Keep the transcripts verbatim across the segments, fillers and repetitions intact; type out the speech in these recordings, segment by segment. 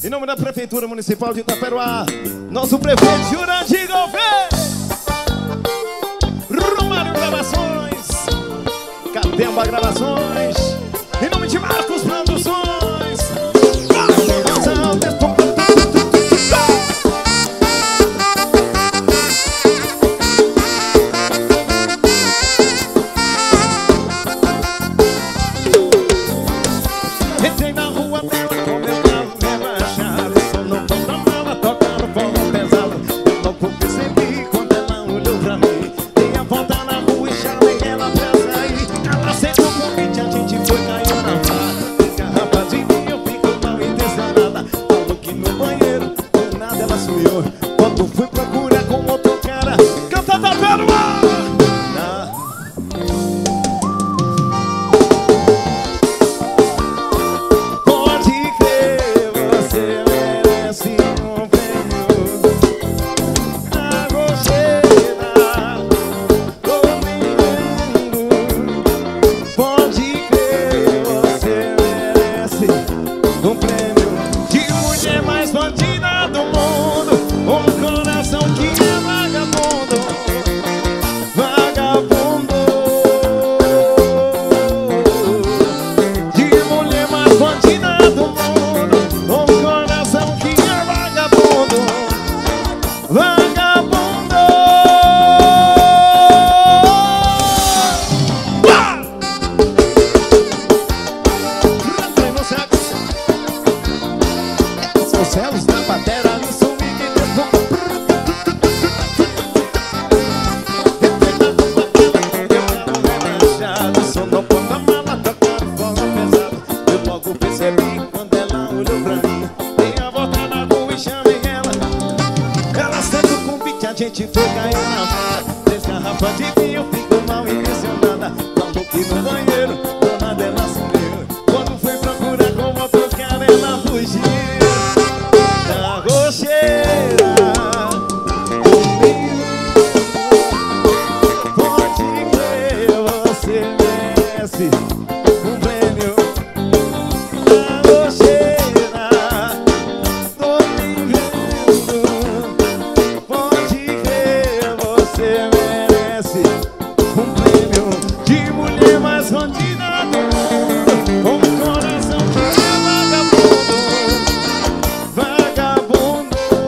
Em nome da Prefeitura Municipal de Itaperuá, nosso prefeito Jurandir Gouveia, Romário Gravações, Catemba Gravações, em nome de Marcos Produções. Entrei na rua dela com meu carro rebaixado, só no porta-mala tocando forró pesado. Eu logo percebi quando ela olhou pra mim, dei a volta na rua e chamei ela pra sair. Ela aceitou o convite, a gente foi, caiu na farra. Garrafa de vinho, eu fico mal intencionada. Falou que no banheiro, do nada ela sumiu. Quando fui procurar com outro cara, canta Itaperuá! Um prêmio de mulher mais bandida do mundo, um coração que é vagabundo, vagabundo. De mulher mais bandida do mundo, um coração que é vagabundo, vagabundo. Ah! Os céus da batera me sumi que desculpa. Só no porta-mala tocando forró pesado. Eu logo percebi quando ela olhou pra mim, dei a volta na rua e chamei ela. Ela aceitou o convite, a gente foi, caiu na farra. Três garrafas de vinho, ficou mal intencionada. Falou que no banheiro, do nada ela sumiu. Quando foi procurar com outro cara, ela fugiu. Rocheira, pode crer, você merece um prêmio. Na rocheira, tô me vendo. Pode crer, você merece um prêmio de mulher mais bandida do mundo, com um coração que é vagabundo, vagabundo.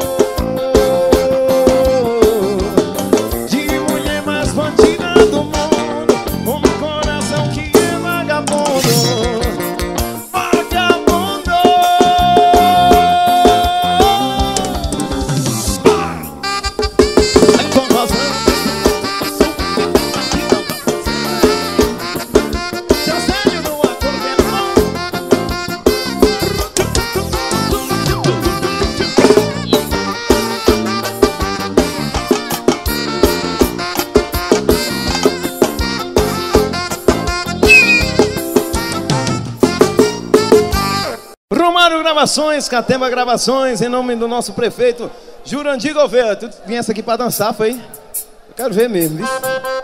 De mulher mais bandida do mundo, um coração que é vagabundo, vagabundo. Aí com razão, seu sério no acordeão. Romário Gravações, Catemba Gravações, em nome do nosso prefeito Jurandir Gouveia. Tu viesse aqui pra dançar, foi? Eu quero ver mesmo, viu?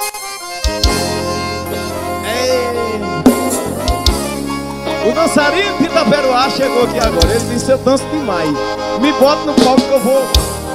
Ei. O dançarino de Itaperuá chegou aqui agora. Ele disse: eu danço demais, me bota no palco que eu vou.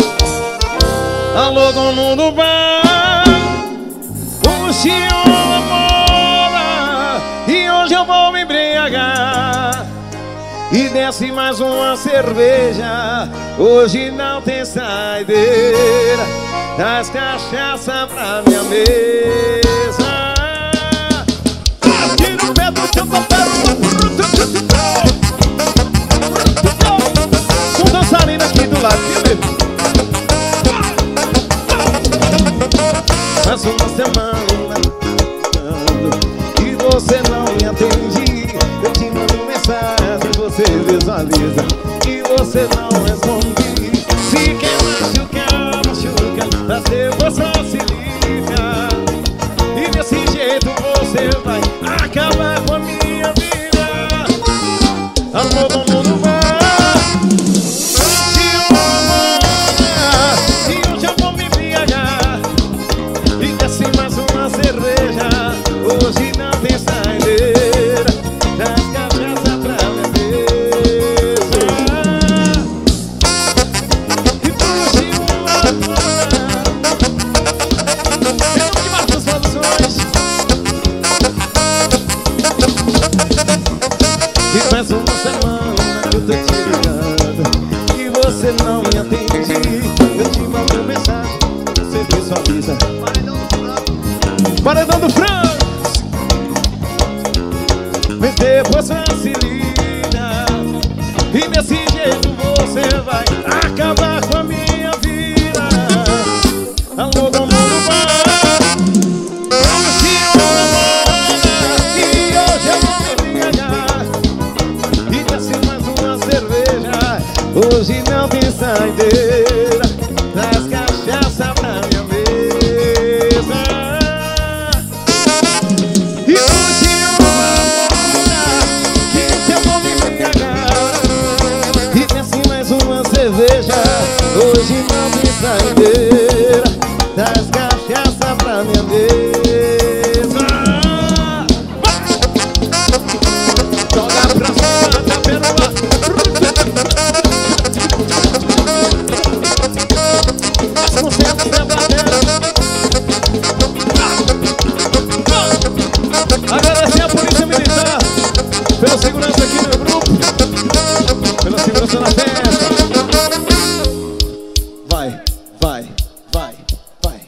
Alô, dono do bar, o senhor mora, e hoje eu vou me embriagar. E desce mais uma cerveja, hoje não tem saideira. Traz cachaça pra minha mesa. Tira o pé do seu papel. Um dançarino aqui do lado, viu? Mais uma semana e você não me atende. Eu te mando mensagem, você visualiza e você não responde. Se quer machucar, machuca, pra ser você se liga. E desse jeito você vai acabar com a minha vida. Amor, todo mundo vai. Se eu amar, e hoje eu vou me embriagar. E desce mais uma cerveja, hoje não tem saideira. Das cachaça pra beber. você não me atende, eu te mando mensagem, você visualiza. Paredão do Franco. Mas depois facilita, e desse jeito você vai acabar com a minha vida. Alô, do mundo vai, como se eu namora, e hoje eu vou embriagar. E desce mais uma cerveja, hoje não tem saideira. Traz cachaça pra minha mesa. E hoje eu namoro, que eu vou me embriagar. E desce mais uma cerveja, hoje não tem saideira. Traz cachaça pra minha mesa. Joga pra cima da pérola. As concertas da plateia. Agradecer a polícia militar pela segurança aqui no meu grupo, pela segurança na festa. Vai, vai, vai, vai.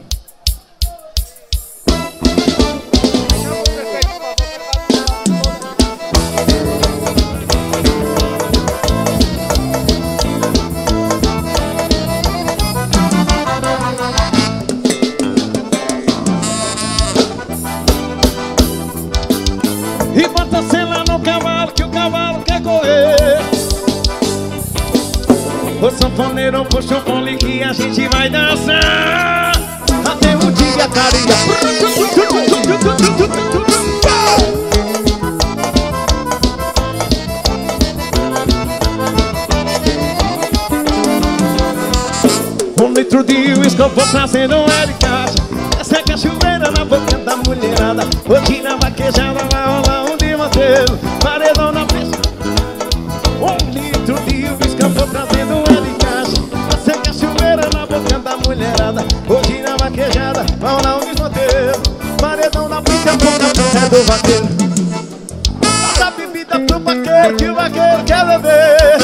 E bota a cela no cavalo, que o cavalo quer correr. O sanfoneiro puxa o fole que a gente vai dançar até o dia clareia. Um litro de uísque eu vou trazendo é de caixa. Essa é cachoeira na boca da mulherada. Hoje na vaquejada vai rolar um de manteiro, paredão na pista. Um litro de uísque eu vou trazendo é de caixa. Essa é cachoeira na boca da mulherada. Hoje na vaquejada vai rolar um desmanteiro, paredão na pista, boca é do vaqueiro. Dá bebida pro vaqueiro que o vaqueiro quer beber.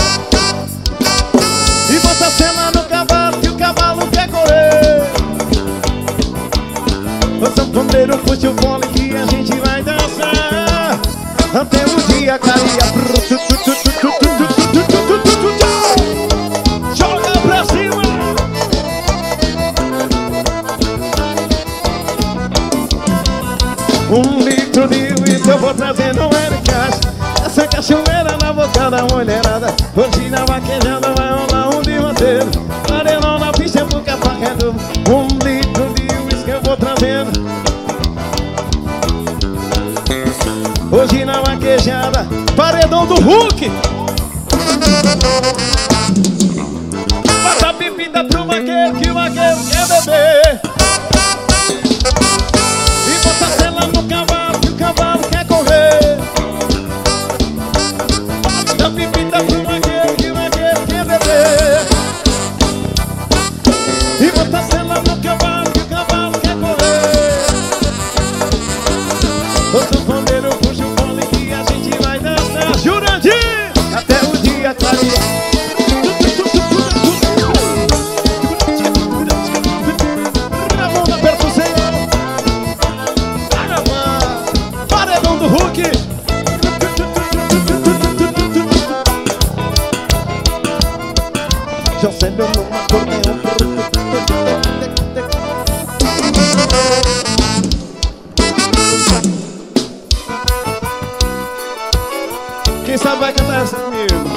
E bota a cena no cavalo que o cavalo quer correr. O sanfoneiro puxa o fole que a gente vai dançar até o dia clarear. Joga pra cima. Um litro de uísque eu vou trazendo é de caixa. Essa cachoeira na boca da mulherada. Hoje na vaquejada vai rolar um de manteiro, paredão na pista porque a faca é do. Um litro de uísque eu vou trazendo. Hoje na vaquejada, paredão do Hulk. Bota a bebida pro vaqueiro que o vaqueiro quer beber. E bota a cela no cavalo que o cavalo quer correr. Bota a bebida pro vaqueiro que o vaqueiro quer beber. E bota a cela no cavalo que o cavalo quer correr. O sanfoneiro puxa o fole que a gente vai dançar, Jurandir, até o dia clarear. Na mão da percussão, paredão do Hulk. Já sempre eu não acordeão. Quem sabe vai cantar essa comigo.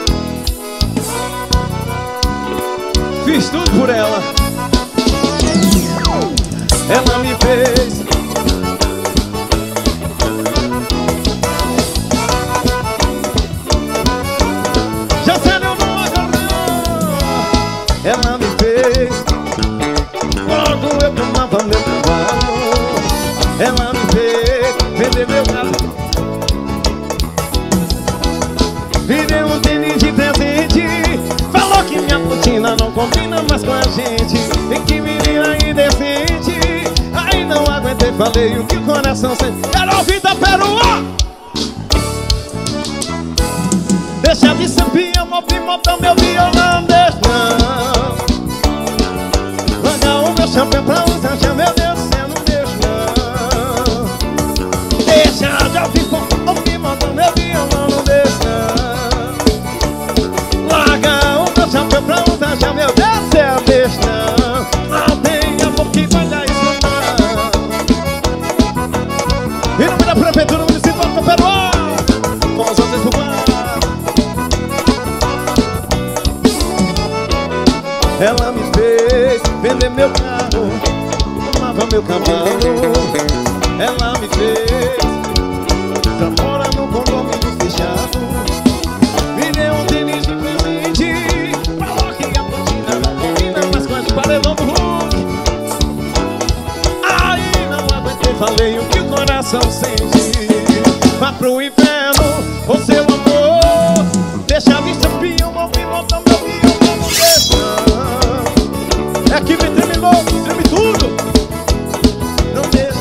Fiz tudo por ela. Ela me fez. Já sei eu não acordeão. Ela me fez. Logo eu tomava meu cavalo. Ela me fez vender meu carro. Me deu um tênis de presente. Falou que minha rotina não combina mais com a gente. Tem que menina indecente. Aí não aguentei, falei o que o coração sente. Quero ouvir da Peruá. Deixa de ser peão, ouvir montar meu violão. Deixa não. Larga o meu chapéu pra usar, já meu Deus do céu, não deixa não. Deixa de ouvir forró, ouvir montar meu violão. Não deixa não. Larga o meu chapéu pra usar, já meu Deus do céu, deixa não. Não tem amor que valha isso não. Em nome da Prefeitura Municipal de Taperoá, com os outros do bar. Ela me fez vender meu carro, amava meu cavalo. Ela me fez pra morar no condomínio fechado. Me deu um tênis de presente, falou que a platina não combina, mas com as paredão do Hulk. Aí não aguentei, falei o que o coração sente. Vá pro inferno com seu amor. Deixa a vista pião, vou me botar meu violão. Não deixa. É que me treme louco, treme tudo. Não deixa.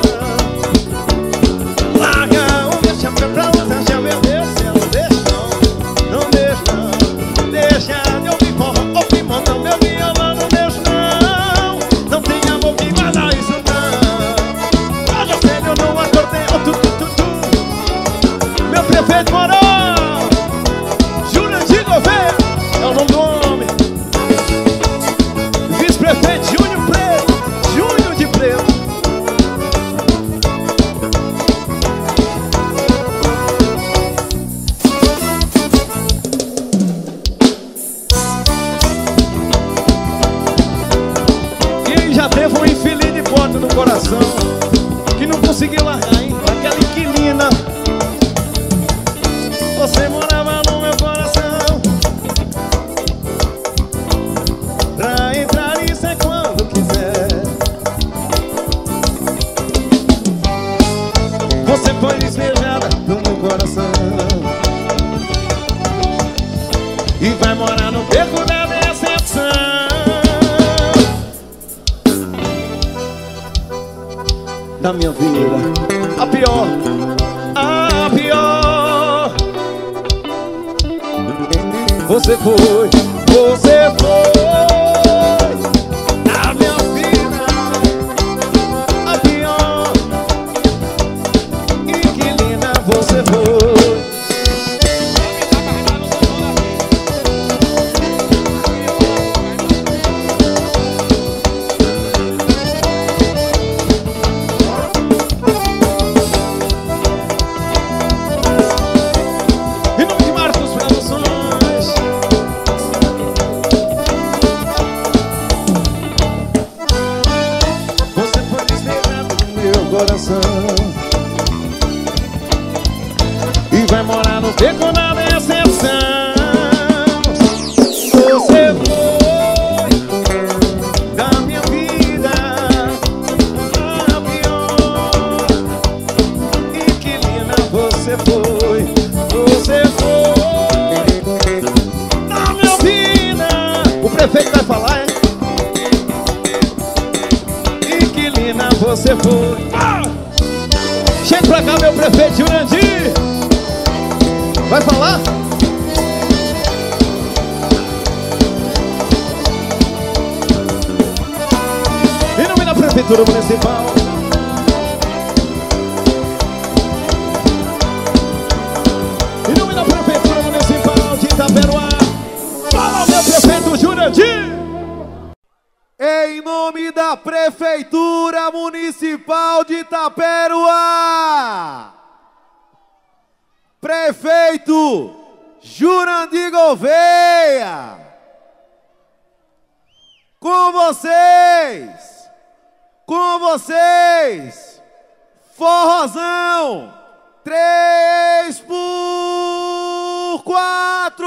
Larga o meu chapéu pra usar, já meu Deus do céu. Não deixa, não deixa. Deixa de ouvir forró, ouvir montar meu violão. Não deixa não. Não tem amor que vai dar isso não. Hoje eu sei, eu não acordei. Oh, tu, tu, tu, tu. Meu prefeito moral, Jurandir Gouveia, é o nome do homem. Vice-prefeito Júnior Preto, Júnior de Preto. Quem já teve um infeliz de bota no coração, que não conseguiu largar, hein? Aquela inquilina. Você morava no meu coração. Pra entrar isso é quando quiser. Você foi despejada do meu coração e vai morar no beco da decepção. Da minha vida, a pior, a pior. Você foi, você foi na minha vida, a pior. Inquilina, você foi. Em nome de Marcos Produções. Você foi desligado do meu coração e vai morar no beco da decepção. Você foi da minha vida, a pior. Inquilina, você foi. Você foi da minha vida. O prefeito vai falar, hein? Inquilina, você foi. Ah! Chega pra cá, meu prefeito Jurandir. Vai falar? Em nome da Prefeitura Municipal. Em nome da Prefeitura Municipal de Taperoá. Fala, meu prefeito Jurandir. Em nome da Prefeitura Municipal de Taperoá, prefeito Jurandir Gouveia. Com vocês, com vocês, forrozão, três por quatro.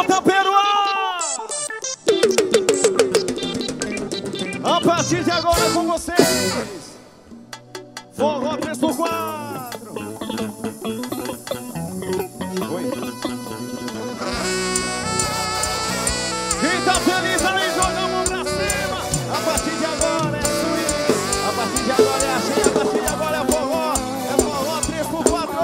Alô, Taperoá! A partir de agora é com vocês, forró três por quatro. Oi. Quem tá feliz aí, joga a mão pra cima. A partir de agora é swing, a partir de agora é axé, a partir de agora é forró, é forró três por quatro.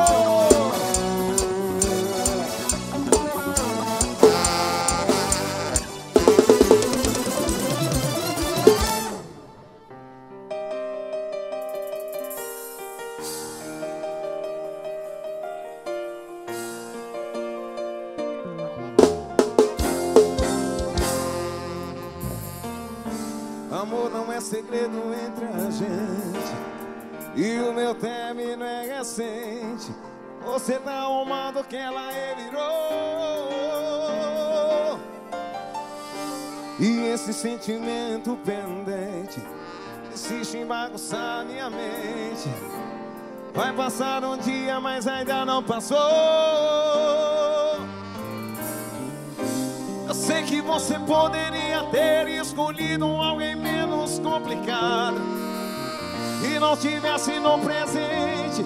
Amor não é segredo entre a gente, e o meu término é recente. Você tá arrumando que ela revirou, e esse sentimento pendente insiste em bagunçar minha mente. Vai passar um dia, mas ainda não passou. Eu sei que você poderia ter escolhido alguém menos complicado e não tivesse no presente.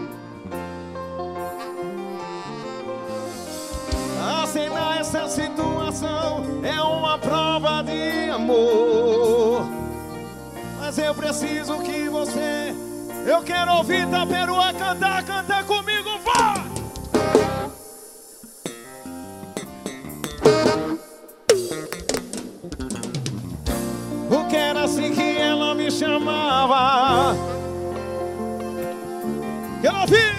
Aceitar essa situação é uma prova de amor, mas eu preciso que você... Eu quero ouvir Taperoá cantar, cantar comigo, vai! O que era assim que ela me chamava? Quero ouvir!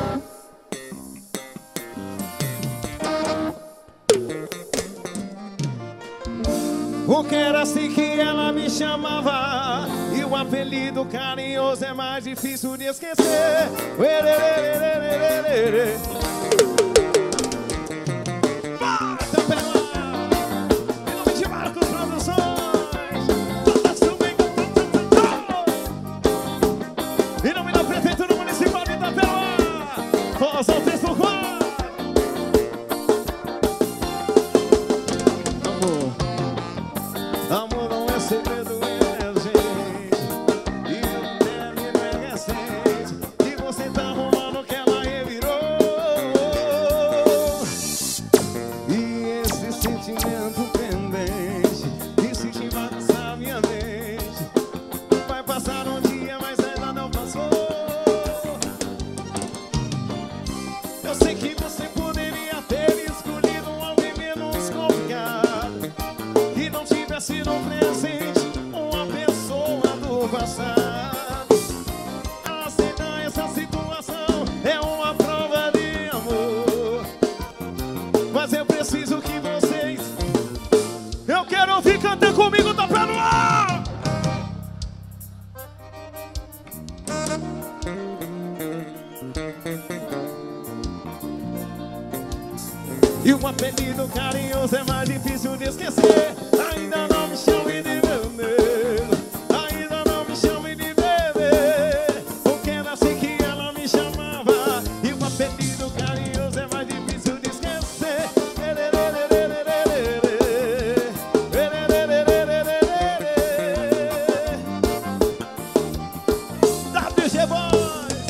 O que era assim que ela me chamava? E o apelido carinhoso é mais difícil de esquecer. Bora, Taperoá! Em nome de Marcos Produções, Fundação Bem. Em nome da Prefeitura Municipal de Taperoá, Forró três por quatro. Amor não é segredo entre a gente, e o término é recente, e você tá arrumando que ela revirou. E esse sentimento pendente insiste em bagunçar minha mente. Vai passar um dia, mas ainda não passou. Eu sei que você poderia ter escolhido alguém menos complicado e não tivesse no presente uma pessoa do passado. Aceitar essa situação é uma prova de amor, mas eu preciso que vocês... Eu quero ouvir cantar comigo, Taperoá! E o apelido carinhoso é mais difícil de esquecer. Ainda não me chame de meu nego, ainda não me chame de bebê. Porque era assim que ela me chamava, e o apelido carinhoso é mais difícil de esquecer. W G Boys,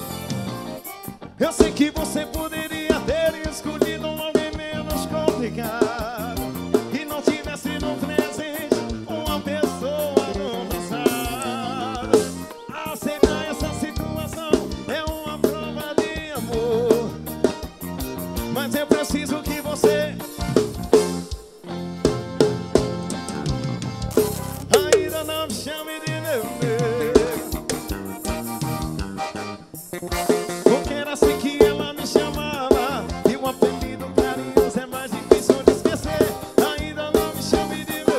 eu sei que você poderia ter escolhido alguém menos complicado e não tivesse no presente uma pessoa no passado. Aceitar essa situação é uma prova de amor, mas eu preciso que você... Ainda não me chame de meu nego, porque era assim que ela me chamava, e o apelido carinhoso é mais difícil de esquecer. Ainda não me chame de meu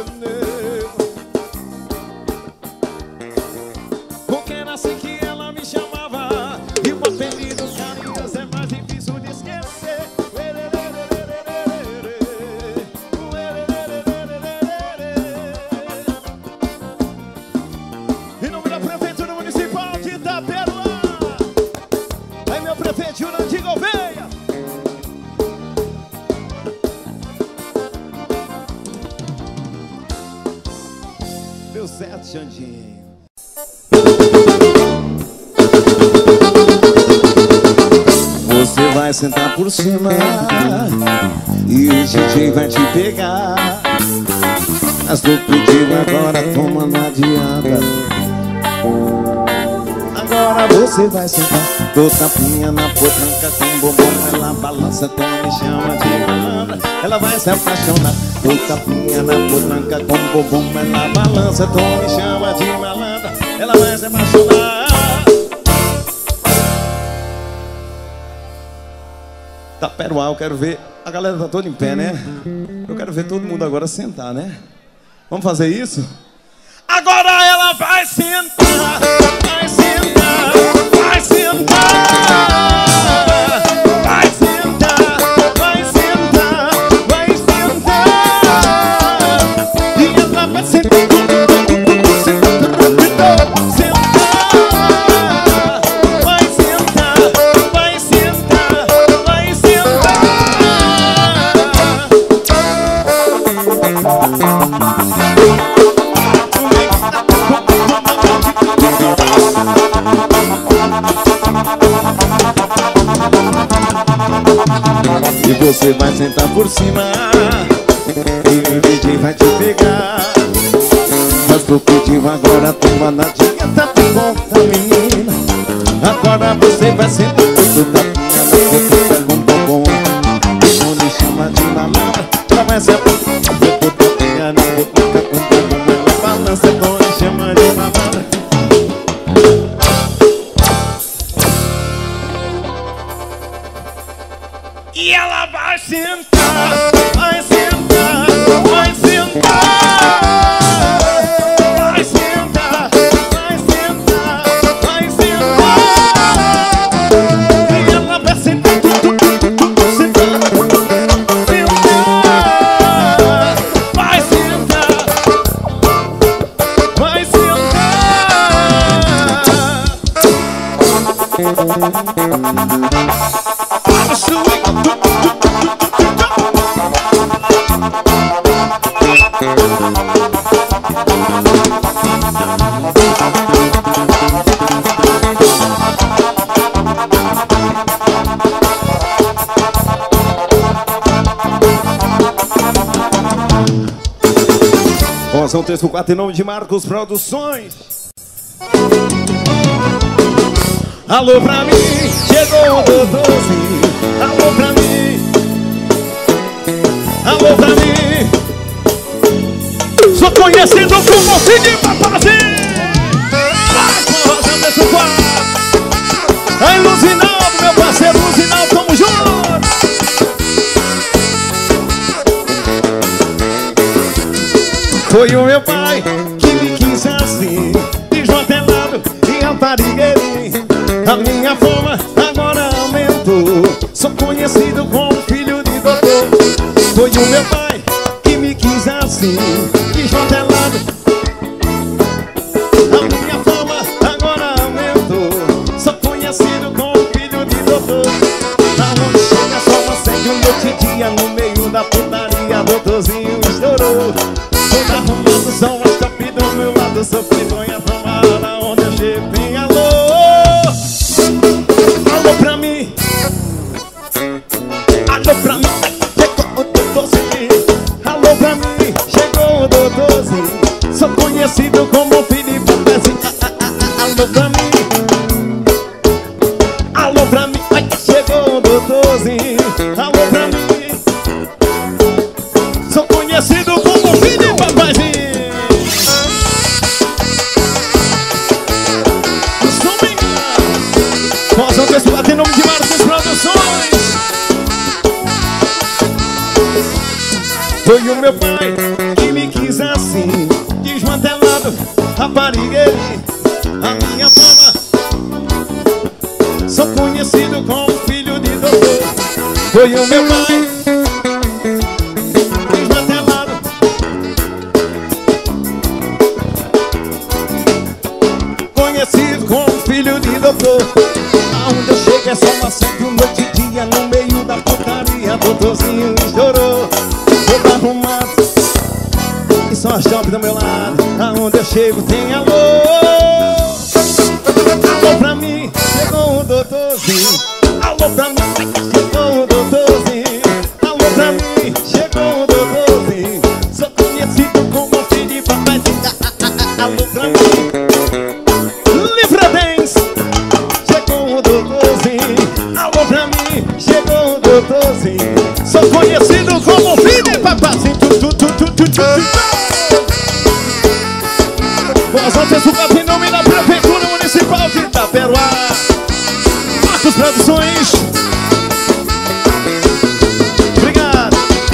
certo, Xandinho. Você vai sentar por cima e o D J vai te pegar. Mas tu pediu agora, toma, não adianta. Agora você vai sentar, dou tapinha na potranca com bombom. Ela balança, então me chama de malandra. Ela vai se apaixonar, dou tapinha na potranca com bombom. Ela balança, então me chama de malandra. Ela vai se apaixonar. Taperoá, eu quero ver. A galera tá toda em pé, né? Eu quero ver todo mundo agora sentar, né? Vamos fazer isso? Agora ela vai sentar, vai sentar, vai sentar, vai sentar, vai sentar, vai sentar. E ela vai sentar, vai sentar, vai sentar, vai sentar. E você vai sentar por cima e o D J vai te pegar. Mas tu pediu agora, toma na dica, tá bom, tá menina. Agora você vai sentar por tapinha na boca, pega um bombom. Não me chama de malandra, ela vai se apaixonar. Botou tapinha na boca com bombom. Ela balança, não me chama de malandra. E ela vai sentar, vai sentar, vai sentar, vai sentar, vai sentar, vai sentar. E ela vai sentar, sentar, sentar, vai sentar, vai sentar. São três por quatro em nome de Marcos Produções. Alô pra mim, chegou o doze. Alô pra mim, alô pra mim. Sou conhecido como Cid Papazinho. Vai, porra, desse quadro. Aí, Luzinaldo, meu parceiro Luzinaldo, tamo junto. Foi o meu pai que me quis assim, desmantelado e altarigueirinho. A minha fama agora aumentou, sou conhecido como filho de doutor. Foi o meu pai que me quis assim, desmantelado. A minha fama agora aumentou, sou conhecido como filho de doutor. Aonde chega só uma sede, noite e dia, no meio da putaria, doutorzinho estourou. Toda arrumando só uma top do meu lado, sou vergonha tomada, onde eu chego tem alô. Alô pra mim, alô pra mim, chegou o doutorzinho. Alô pra mim, chegou o doutorzinho. Sou conhecido como Felipe Pezinho. Alô pra mim, alô pra mim, chegou o doutorzinho. Alô pra mim, sou conhecido como Felipe Pezinho. Possam desfilar em nome de Marcos Produções. Foi o meu pai que me quis assim, desmantelado, raparigueirinho. A minha fama, sou conhecido como filho de doutor. Foi o meu pai desmantelado, conhecido como filho de doutor. Aonde eu chego é só uma sempre noite e dia, no meio da putaria, doutorzinho estourou. Todo arrumado e só a chope do meu lado. quando eu chego tem alô. Alô pra mim, chegou o doutorzinho. Alô pra mim, chegou o doutorzinho. Alô pra mim, chegou o doutorzinho. Sou conhecido como filho de papai. Alô pra mim, Livra Dance. Chegou o doutorzinho. Alô pra mim, chegou o doutorzinho. Sou conhecido como filho de papai. Boas noches, o papo em nome da Prefeitura Municipal de Itaperuá. Marcos Produções. Obrigado.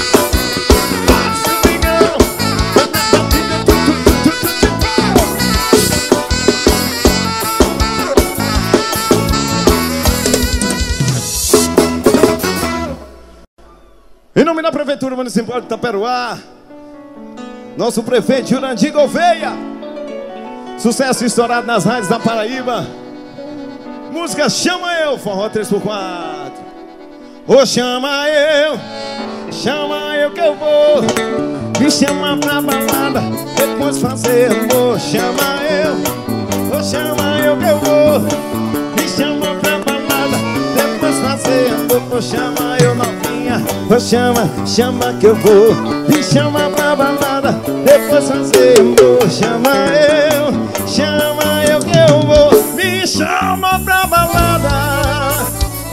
Em nome da Prefeitura Municipal de Itaperuá, nosso prefeito Jurandir Gouveia. Sucesso estourado nas rádios da Paraíba. Música Chama Eu, forró três por quatro. Ô, chama eu, chama eu que eu vou. Me chama pra balada, depois fazer amor. Chama eu, ô, chama eu que eu vou. Me chama pra balada, depois fazer amor. Ô, chama eu novinha, ô, chama, chama que eu vou. Me chama pra balada, depois fazer amor. Chama eu, chama eu que eu vou. Me chama pra balada.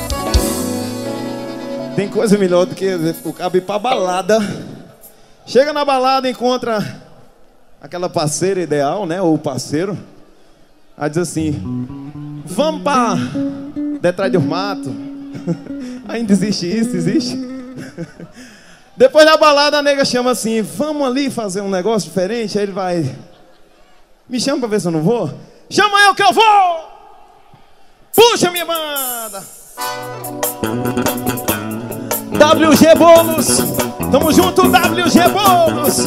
Tem coisa melhor do que o cabo ir pra balada. Chega na balada, encontra aquela parceira ideal, né? Ou parceiro. Aí diz assim: vamos pra detrás do mato. Ainda existe isso? Existe? Depois da balada, a nega chama assim: vamos ali fazer um negócio diferente. Aí ele vai: me chama pra ver se eu não vou. Chama eu que eu vou. Puxa minha banda. W G Bolos. Tamo junto, W G Bolos.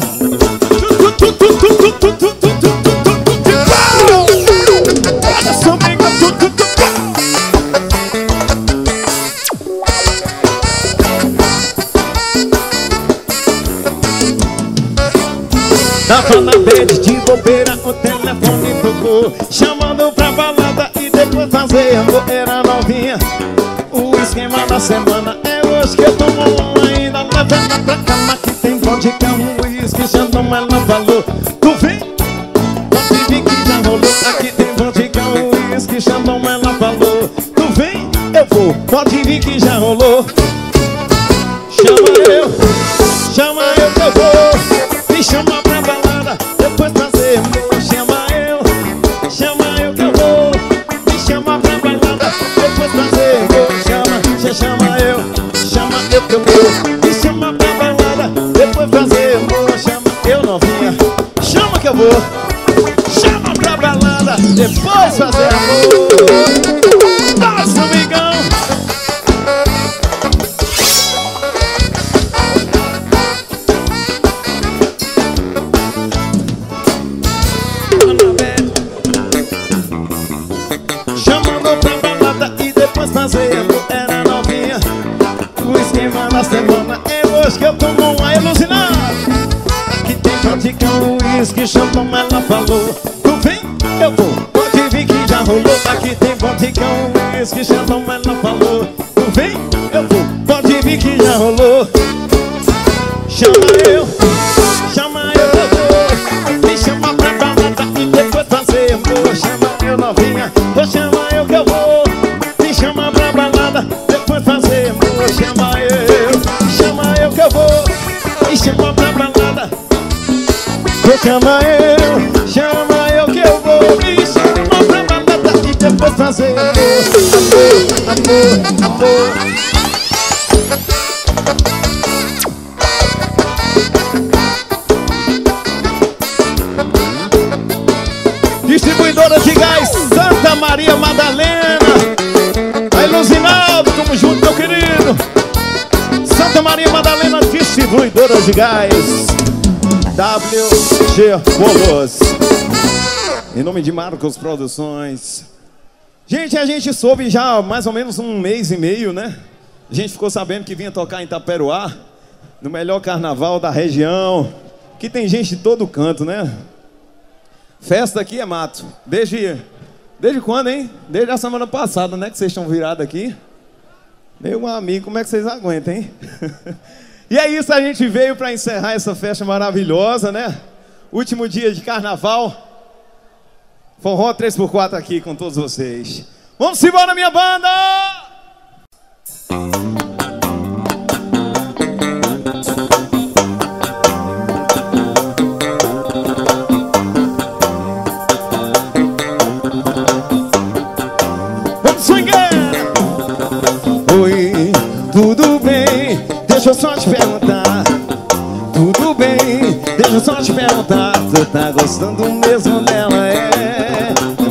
Tava na bed de bobeira, o telefone tocou, chamando pra balada e depois fazer amor. Era novinha, o esquema da semana é hoje que eu tomo um. Ainda leva ela pra cama que tem vodka, um uísque, Xandão, ela falou: tu vem? Pode vir que já rolou. Aqui tem vodka, um uísque, Xandão, ela falou: tu vem? Eu vou, pode vir que já rolou. Chama eu, chama eu que eu vou. Me chama pra balada, depois fazer amor. Chama eu, chama eu que eu vou. Me chama pra balada, depois fazer amor. Chama, já chama eu, chama eu que eu vou. Me chama pra balada, depois fazer amor. Chama eu novinha, chama que eu vou. Chama pra balada, depois fazer amor. Nossa, amigão. Fazer amor, era novinha, o esquema da semana é hoje que eu tomo uma ilusionada. Aqui tem vodka, um uísque, Xandão, ela falou: tu vem? Eu vou, pode vir que já rolou. Aqui tem vodka, um uísque, Xandão, ela falou: tu vem? Eu vou, pode vir que já rolou. Chama eu, chama eu que eu vou. Me chama pra balada e depois fazer amor. Chama eu novinha, vou chamar eu que eu vou. Chama pra balada, depois fazer amor. Chama eu, chama eu que eu vou. Me chama pra balada, vou chamar eu, chama eu que eu vou. Me chama pra balada e depois fazer amor. Amor, amor, amor. Distribuidora de gás Santa Maria Madalena. Luzinaldo, tamo junto, meu querido. Santa Maria Madalena, distribuidora de gás W G Bolos. Em nome de Marcos Produções. Gente, a gente soube já há mais ou menos um mês e meio, né? A gente ficou sabendo que vinha tocar em Itaperuá, no melhor carnaval da região, que tem gente de todo canto, né? Festa aqui é mato. Desde... Desde quando, hein? Desde a semana passada, né? Que vocês estão virados aqui. Meu amigo, como é que vocês aguentam, hein? E é isso, a gente veio para encerrar essa festa maravilhosa, né? Último dia de carnaval. Forró três por quatro aqui com todos vocês. Vamos embora, minha banda! Oi, tudo bem? Deixa eu só te perguntar. Tudo bem? Deixa eu só te perguntar. Tu tá gostando mesmo dela, é?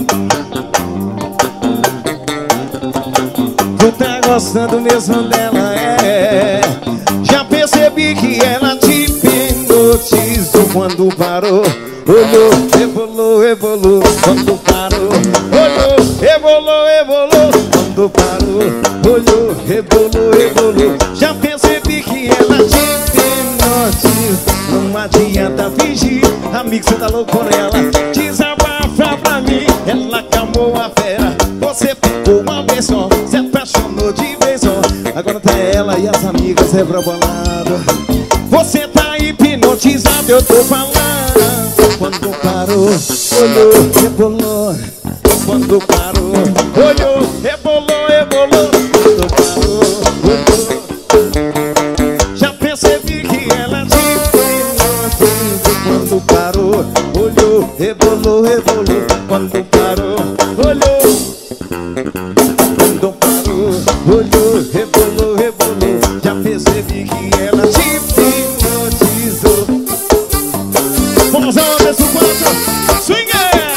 Tu tá gostando mesmo dela, é? Já percebi que ela te hipnotizou quando parou. Olhou, rebolou, rebolou quando parou. Olhou, rebolou, rebolou quando parou. Olhou, rebolou, rebolou. Já percebi que ela te hipnotizou. Não adianta fingir, amigo, você tá louco por ela. Desabafa pra mim, ela acalmou a fera. Você ficou uma vez só, se apaixonou de vez só. Agora tá ela e as amigas rebolando. Você tá hipnotizado, eu tô falando. Quando parou, olhou, rebolou. Quando parou, olhou, rebolou, rebolou. Quando parou, olhou. Já percebi que ela te hipnotizou. Quando parou, olhou, rebolou, rebolou. Quando parou, olhou. Quando parou, olhou, rebolou, rebolou. Já percebi que ela te hipnotizou. Vamos lá, desce o quatro, swinger!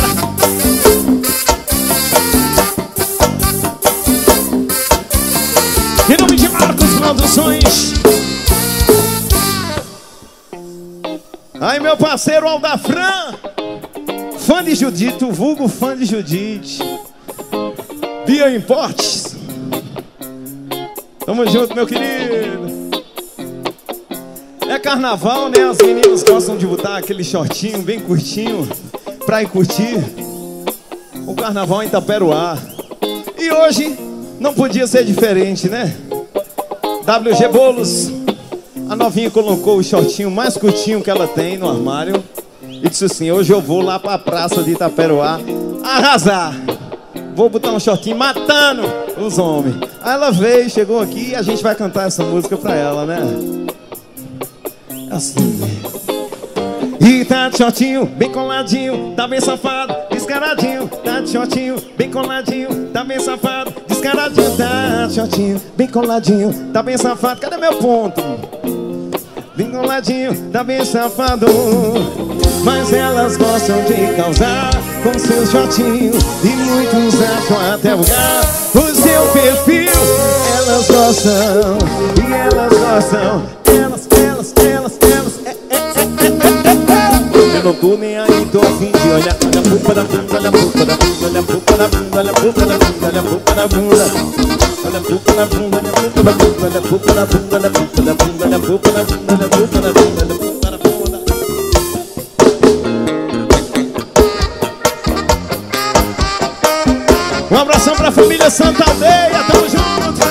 Em nome de Marcos Produções. Aí, meu parceiro Aldafran, fã de Judite, o vulgo fã de Judite. Bia Importes. Tamo junto, meu querido. É carnaval, né? As meninas gostam de botar aquele shortinho bem curtinho pra ir curtir o carnaval em Itaperuá. E hoje não podia ser diferente, né? W G Bolos, a novinha colocou o shortinho mais curtinho que ela tem no armário e disse assim: hoje eu vou lá pra praça de Itaperuá arrasar. Vou botar um shortinho matando os homens. Aí ela veio, chegou aqui e a gente vai cantar essa música pra ela, né? Assim. E tá de shortinho, bem coladinho, tá bem safado, descaradinho. Tá de shortinho, bem coladinho, tá bem safado, descaradinho. Tá de shortinho, bem coladinho, tá bem safado. Cadê meu ponto? Bem coladinho, tá bem safado. Mas elas gostam de causar com seus shortinhos e muitos acham até vulgar o seu perfil. Elas gostam, e elas gostam. Elas, elas, elas, elas é, é, é, é, é. Eu não tô nem aí, tô a fim de olhar. Olha a pupa da bunda, olha a pupa da bunda, olha a pupa da bunda, olha a pupa da bunda, olha a pupa da bunda. Olha a pupa da bunda, olha a pupa da bunda, olha a pupa da bunda, olha a pupa da bunda, olha a pupa da bunda, olha a pupa da bunda, olha a pupa da bunda. Um abração pra família Santa Aldeia, tamo junto!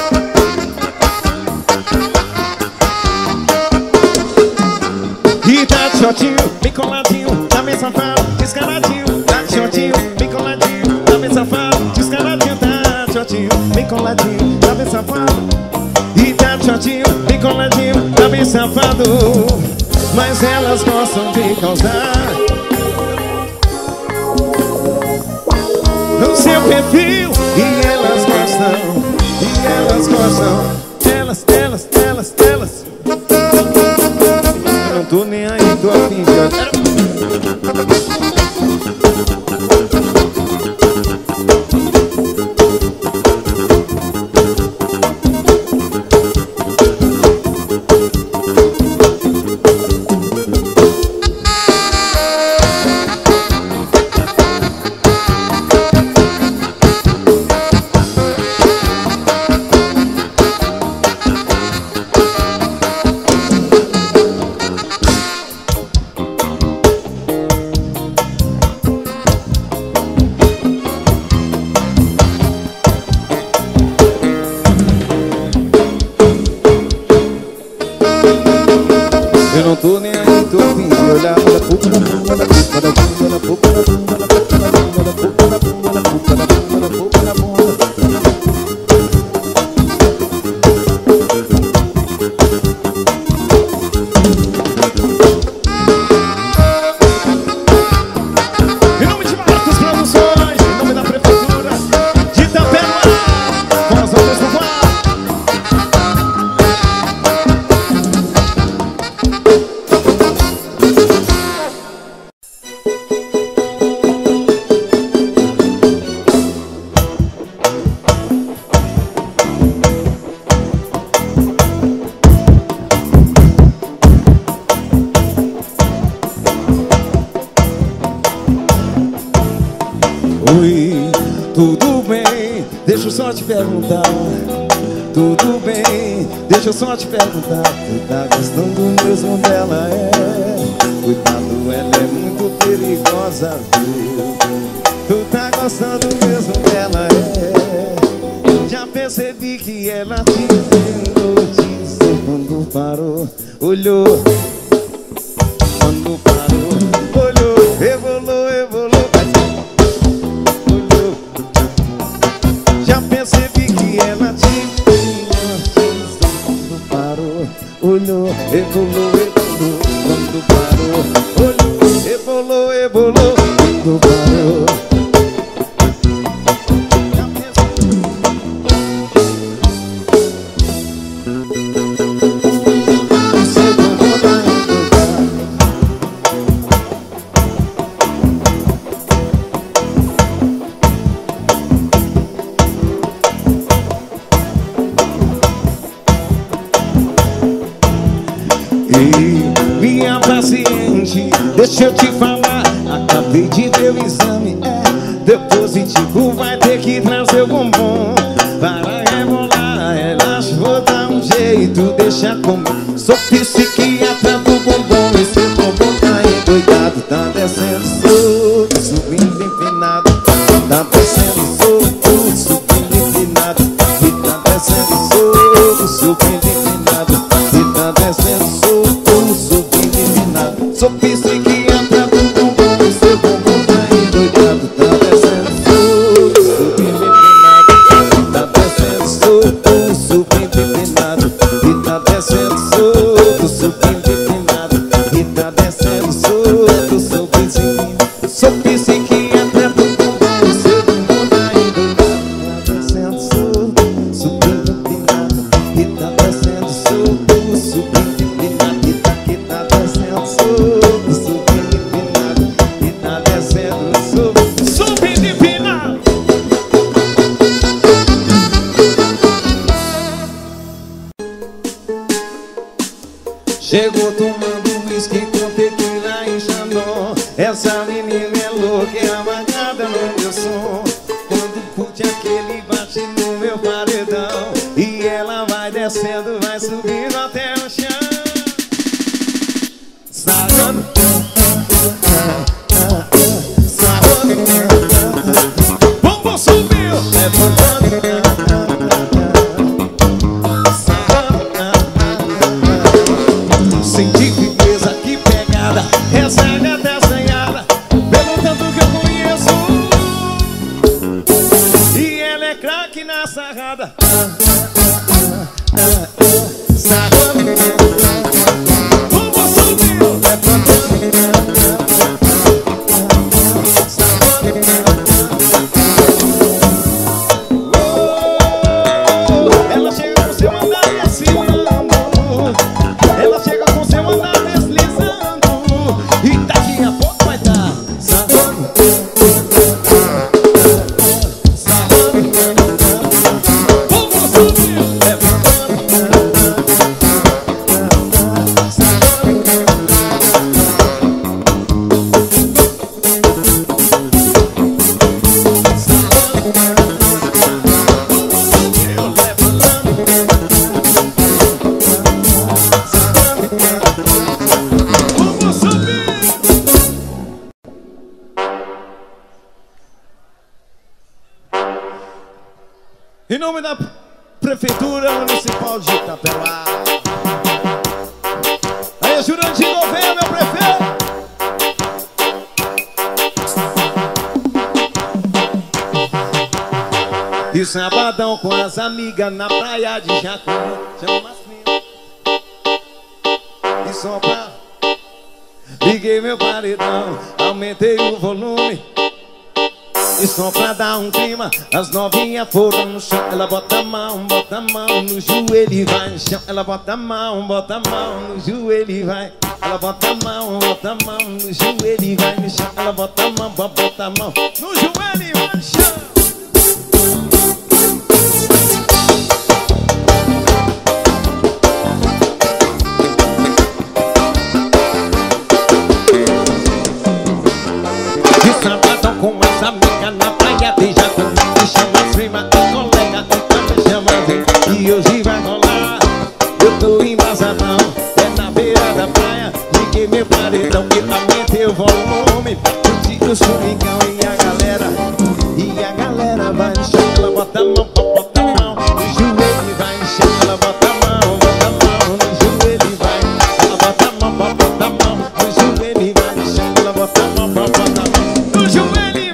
E tá de shortinho, bem coladinho, tá bem safado, descaradinho. Tá de shortinho, bem coladinho, tá bem safado, descaradinho. Tá de shortinho, bem coladinho, tá bem safado. E tá de shortinho, bem coladinho, tá bem safado. Mas elas gostam de causar no seu perfil. E elas gostam, e elas gostam. Elas, elas, elas, elas. Eu não tô nem aí, tô a fim de olhar. muito ouvido e olhar da pupa da bunda, da pupa da bunda, da pupa da bunda, da pupa da bunda, da pupa da bunda, da pupa da bunda, da pupa da bunda. Em nome de Marcos Produções, em nome da Prefeitura de Itapema, nós vamos no voar. Oi, tudo bem? Deixa eu só te perguntar. Tudo bem? Deixa eu só te perguntar. Tu tá gostando mesmo dela, é? Cuidado, ela é muito perigosa, viu? Tu tá gostando mesmo dela, é? Já percebi que ela te hipnotizou quando parou, olhou. Quando parou, olhou, rebolou, rebolou. Já percebi que ela te hipnotizou quando parou, olhou, rebolou, rebolou. Quando parou, olhou, rebolou, rebolou. Quando parou. Minha paciente, deixa eu te falar. Acabei de ver o exame, é deu positivo, vai ter que trazer o bombom para rebolar. Relaxa, vou dar um jeito, deixa comigo. Sou psiquiatra do bombom, esse bombom tá endoidado. Tá descendo solto, subindo empinado. Tá descendo solto, subindo empinado. E tá descendo solto, subindo empinado. E tá descendo solto, subindo empinado. Sou psiquiatra do bombom, seu bombom tá endoidado. Tá descendo solto, subindo empinado. Tá descendo solto, subindo empinado. E tá descendo solto, subindo empinado. E tá descendo solto, subindo empinado. Sou psiquiatra do bombom, seu bombom tá endoidado. Tá descendo solto, subindo empinado. E tá descendo solto, subindo empinado. E tá, e tá descendo solto, subindo empinado. E tá descendo solto, Subindo empinado. chegou tomando whisky com tequila e xandó. Essa menina é louca, é amarrada no meu som. Quando curte aquele bate no meu paredão. E ela vai descendo, vai subindo até o chão. Sarando, sarando, Bombom subiu. levantando. Senti firmeza, que pegada. Essa gata é assanhada, pelo tanto que eu conheço. E ela é craque na sarrada. Sarrando, Bombom subiu. ela chega com seu andar desfilando. Ela chega com seu andar deslizando. E daqui a pouco vai dar sarrando, sarrando, Bombom subiu. Bombom subiu. Em nome da Prefeitura Municipal de Itapema. Aí, Jurandir Gouveia, meu E sabadão com as amigas na praia de Jacumã. Chama as primas e sopra. Liguei meu paredão, aumentei o volume. E só pra dar um clima, as novinhas foram no chão. Ela bota a mão, bota a mão no joelho e vai no chão. Ela bota a mão, bota a mão no joelho e vai. Ela bota a mão, bota a mão no joelho e vai no chão. Ela bota a mão, bota a mão no joelho e vai no chão. Com as amigas na praia de Jacumã. Me chama as primas, as colegas, então me chama assim. E hoje vai rolar, eu tô embasadão. É na beira da praia, liguei meu paredão e aumentei o volume pra curtir o swingão. E a galera, e a galera vai no chão. Ela bota a mão, bota a mão no joelho e vai no chão. Ela bota a mão, bota a mão no joelho e vai. Ela bota a mão, bota a mão no joelho e vai no chão. Ela bota a mão, bota a mão no joelho.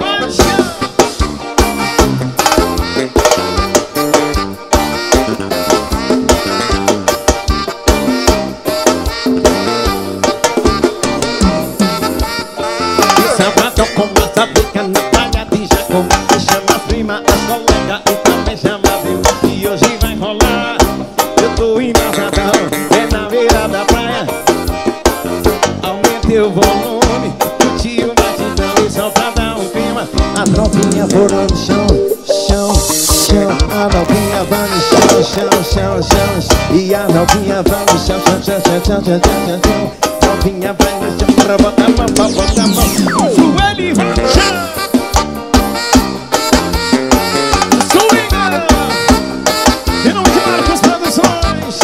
Sabadão com as amigas na praia de Jacumã. Me chama as primas, as colegas e também chama viu. E hoje vai rolar, eu tô embasadão. É na beira da praia, aumentei o volume, curti o batidão. E só pra dar um clima, a novinha foram no chão, chão, chão. A novinha vai no chão, chão, chão, chão. E a novinha vai no chão, chão, chão, chão, chão, chão, chão, chão. Novinha vai no chão, pra botar a mão, pra botar a mão no joelho e vai no chão. Swinga! Em nome de Marcos Produções.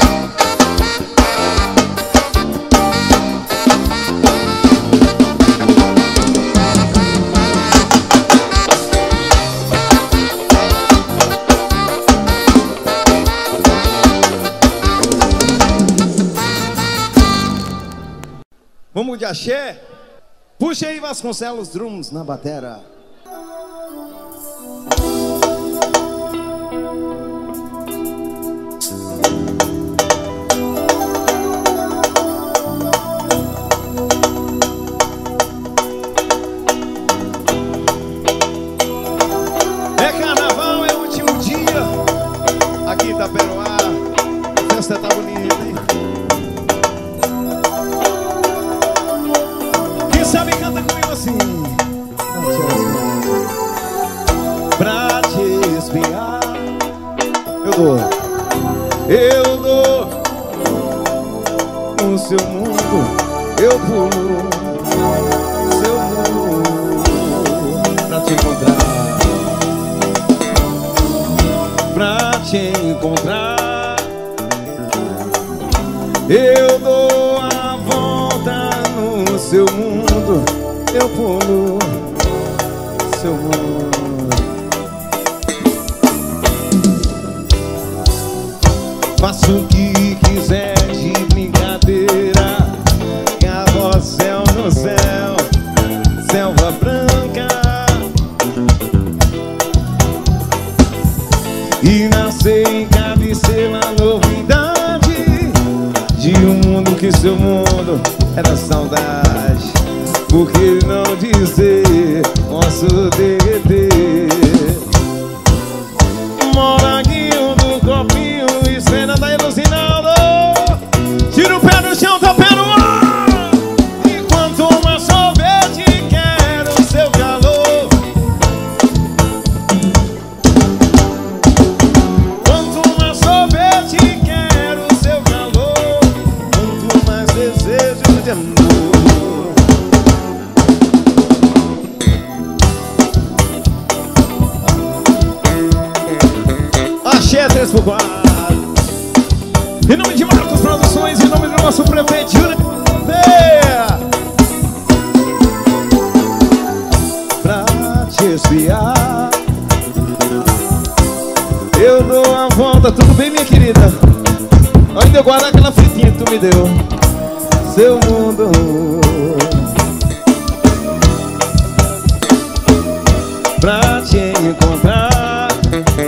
Vamos de axé? Puxa aí Vasconcelos Drums na batera. É carnaval, é o último dia aqui em Itaperoá. A festa tá bonita, hein? Sabe, canta comigo assim. Pra te espiar, eu dou, eu dou. No seu mundo, eu pulo. Seu mundo, pra te encontrar. Pra te encontrar, eu dou a volta no seu mundo. Eu pulo seu mundo. Faço o que quiser de brincadeira. Carrossel no céu, selva branca. E nascer em cabeceira a novidade de um mundo que seu mundo era saudade. Por que não dizer, posso derreter. Moranguinho do copinho, estrela da Elucinaldo. Tira o pé no chão, tá pé no ar. Enquanto uma sorvete, quero seu calor. Quanto uma sorvete, quero seu calor. Quanto mais desejo de amor. Axé três por quatro. Em nome de Marcos Produções, em nome do nosso prefeito Júnior. Pra te espiar, eu dou a volta. Tudo bem, minha querida? Ainda eu guardo aquela fitinha que tu me deu. Seu mundo. Pra te encontrar,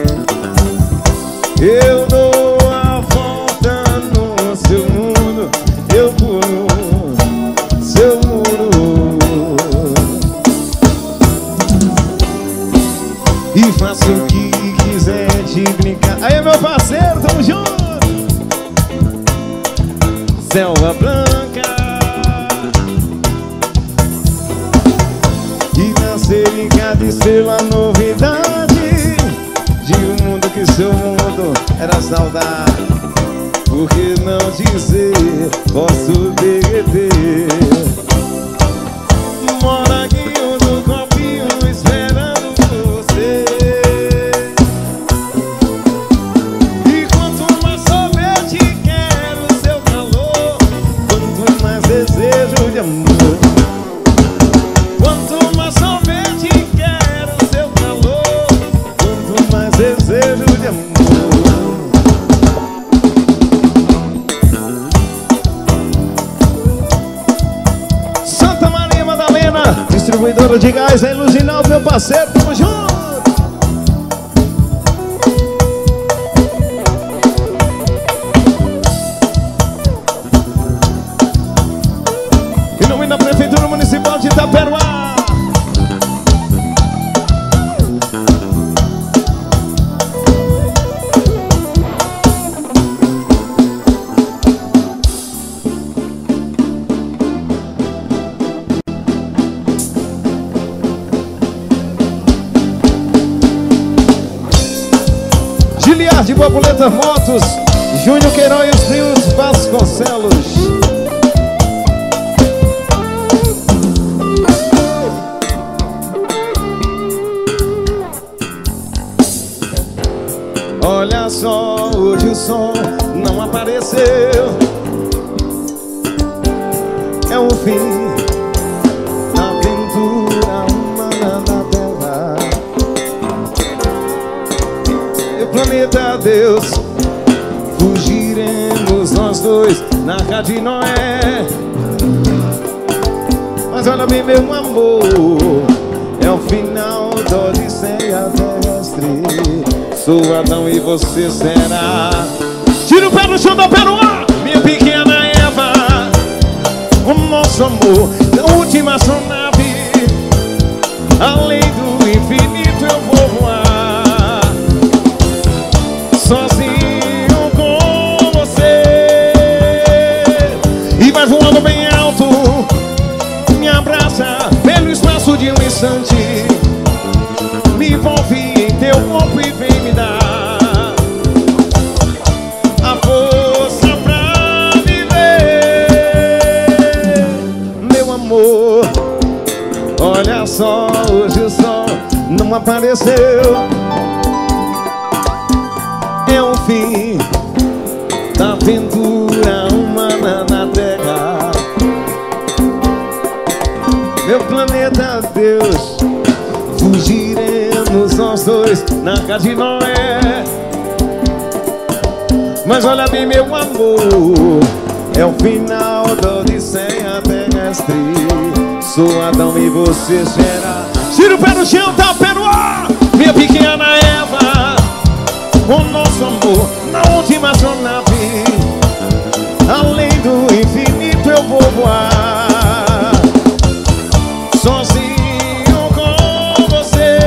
faço o que quiser te brincar. Aí, meu parceiro, tamo junto. Selva branca e nascer em cada estrela novidade de um mundo que seu mundo era saudade. Por que não dizer, posso derreter? Moranguinho do copinho esperando você. E quanto mais sorvete quero seu calor, quanto mais desejo de amor. Quanto mais sorvete quero seu calor, quanto mais desejo de amor. Distribuidora de gás, é Luzinaldo, meu parceiro, tamo junto. Em nome da Prefeitura Municipal de Itaperuá. De Borboleta Motos, Júnior Queiroz e os trios Vasconcelos. Olha só, hoje o som não apareceu. É o fim da aventura humana na Terra. Planeta Deus, fugiremos nós dois na Arca de Noé. Mas olha bem, meu amor, é o final da Odisseia terrestre. Sou Adão e você será. Tira o pé no chão da Peruá, minha pequena Eva. O nosso amor, da última astronave. Além do infinito eu vou voar, sozinho com você. E vai voando bem alto, me abraça pelo espaço de um instante. Me envolve em teu corpo e vem me dar a força pra viver. Meu amor, olha só, hoje o sol não apareceu. É o fim da aventura humana na Terra. Meu planeta Deus, fugiremos nós dois na Arca de Noé. Mas olha bem, meu amor, é o final da Odisseia terrestre. Sou Adão e você será. Tira o pé no chão, tá, Peruá, minha pequena Eva. O nosso amor na última astronave. Além do infinito eu vou voar, sozinho com você.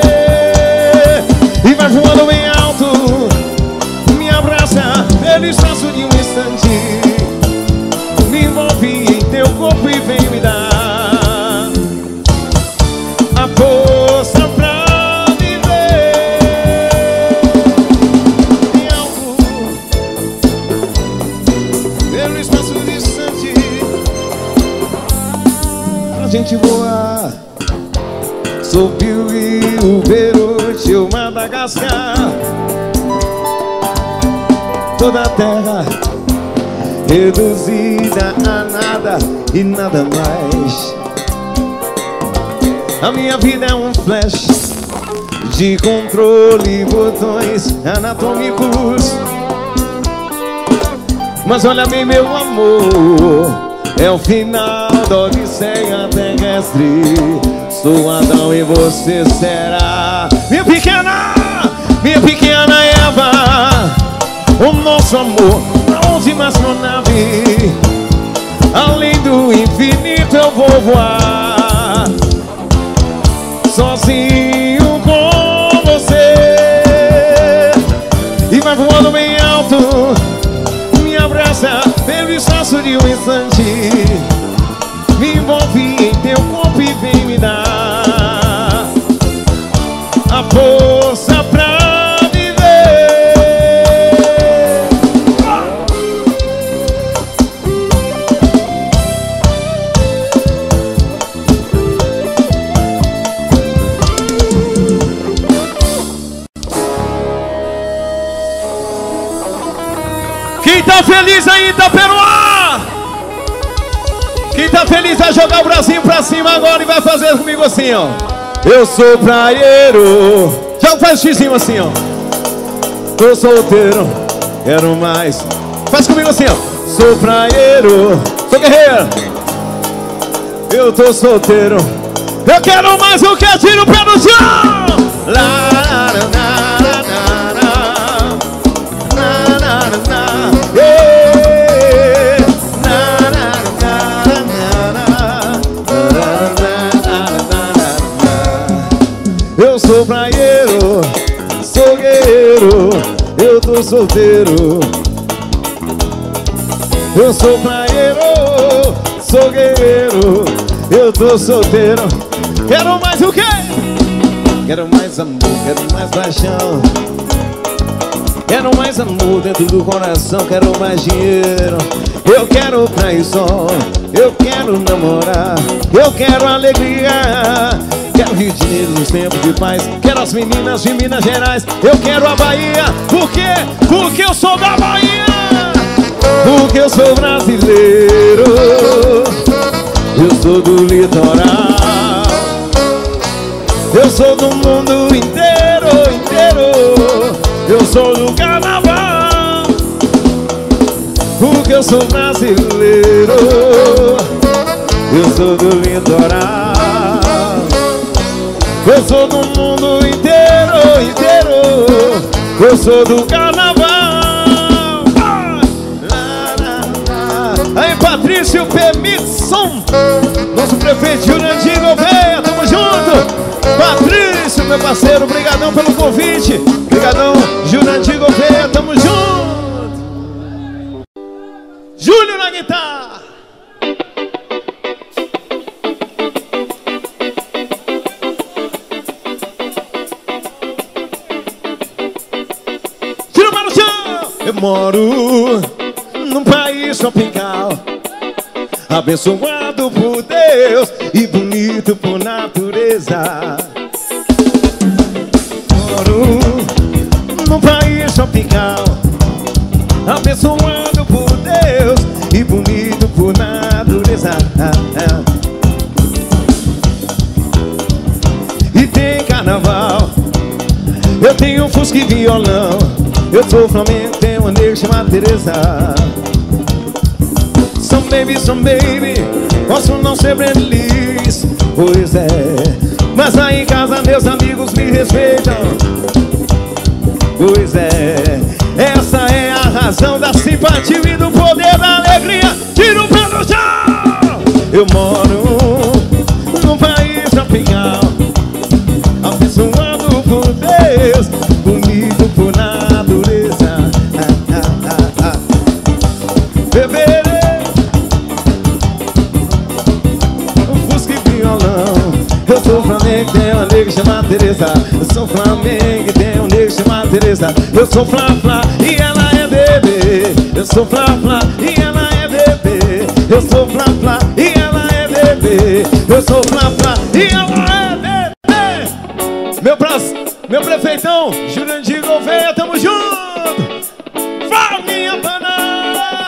E vai voando bem alto, me abraça pelo espaço de um instante. Me envolve em teu corpo e vem me dar a força pra viver. Em alto, pelo espaço distante, pra gente voar sob o rio Beirute ou Madagascar. Toda a terra reduzida a nada e nada mais. A minha vida é um flash de controle, botões anatômicos. Mas olha bem, meu amor, é o final da Odisseia terrestre. Sou Adão e você será minha pequena, minha pequena Eva. O nosso amor na última astronave. Além do infinito eu vou voar, sozinho com você. de um instante, me envolve em teu corpo e vem me dar a força pra viver. Quem tá feliz aí, Itaperuá? Quem tá feliz vai jogar o bracinho pra cima agora e vai fazer comigo assim, ó. Eu sou praieiro. Já faz o xizinho assim, ó. Tô solteiro, quero mais. Faz comigo assim, ó. Sou praieiro, sou guerreiro. Eu tô solteiro, eu quero mais, eu quero tiro o pé no chão. Lá, lá, lá, lá, lá, lá, lá, lá, lá. Yeah. Lá, lá, lá, lá, lá, lá, lá. Eu sou praieiro, sou guerreiro, eu tô solteiro. Eu sou praieiro, sou guerreiro, eu tô solteiro. Quero mais o quê? Quero mais amor, quero mais paixão. Quero mais amor dentro do coração, quero mais dinheiro. Eu quero traição, eu quero namorar, eu quero alegria. Quero Rio de Janeiro nos tempos de paz, quero as meninas de Minas Gerais. Eu quero a Bahia, por quê? Porque eu sou da Bahia. Porque eu sou brasileiro, eu sou do litoral, eu sou do mundo inteiro, inteiro. Eu sou do carnaval, porque eu sou brasileiro, eu sou do litoral, eu sou do mundo inteiro, inteiro. Eu sou do carnaval. Aí, Patrício Pemitson, nosso prefeito Jurandir Gouveia, tamo junto. Patrício, meu parceiro, brigadão pelo convite. Brigadão, Jurandir Gouveia, tamo junto. Júlio na guitarra. Tira o pé no chão. Eu moro num país tropical, abençoado por Deus e bonito por natureza. Moro num país tropical, abençoado por Deus e bonito por natureza. E tem carnaval, eu tenho fusca e violão. Eu sou Flamengo, tenho uma negra chamada Teresa. Some baby, some baby, posso não ser feliz, pois é, mas aí em casa meus amigos me respeitam. Pois é, essa é a razão da simpatia e do poder da alegria. Tira o pé no chão. Eu moro num país tropical, abençoado por Deus, bonito por natureza. Ah, ah, ah, ah. Beberei o fusca e violão. Eu sou Flamengo, tem uma negra chamada Teresa. Eu sou Flamengo, tem uma negra chamada Teresa. Eu sou Flá Flá e ela é bebê. Eu sou Flá Flá e ela é bebê. Eu sou Flá Flá e ela é bebê. Eu sou Flá Flá e ela é bebê. Meu braço, meu prefeitão, Jurandir Gouveia, tamo junto. Vai, minha banana.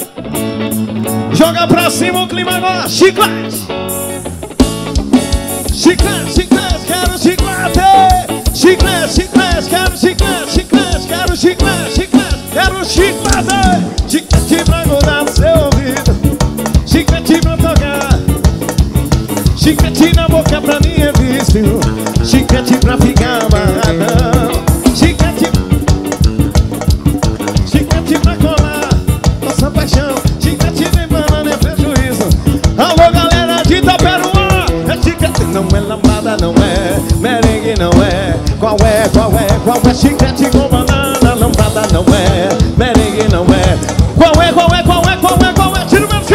Joga pra cima o clima agora, chiclete. Chiclete, chiclete, quero chiclete. Chiclete, chiclete, quero chiclete. Chiclete, quero chiclete. Chiclete, quero chiclete. Chiclete pra grudar no seu ouvido. Chiclete pra tocar. Chiclete na boca pra mim é vício. Chiclete pra ficar amarradão. Chiclete, chiclete pra colar nossa paixão. Chiclete vem banana é prejuízo. Alô galera de Itaperuá, é chiclete, não é lambada, não é merengue, não é. Qual é, qual é, qual é? Chiclete com banana, lambada não é, merengue não é. Qual é, qual é, qual é, qual é, qual é? Tira o meu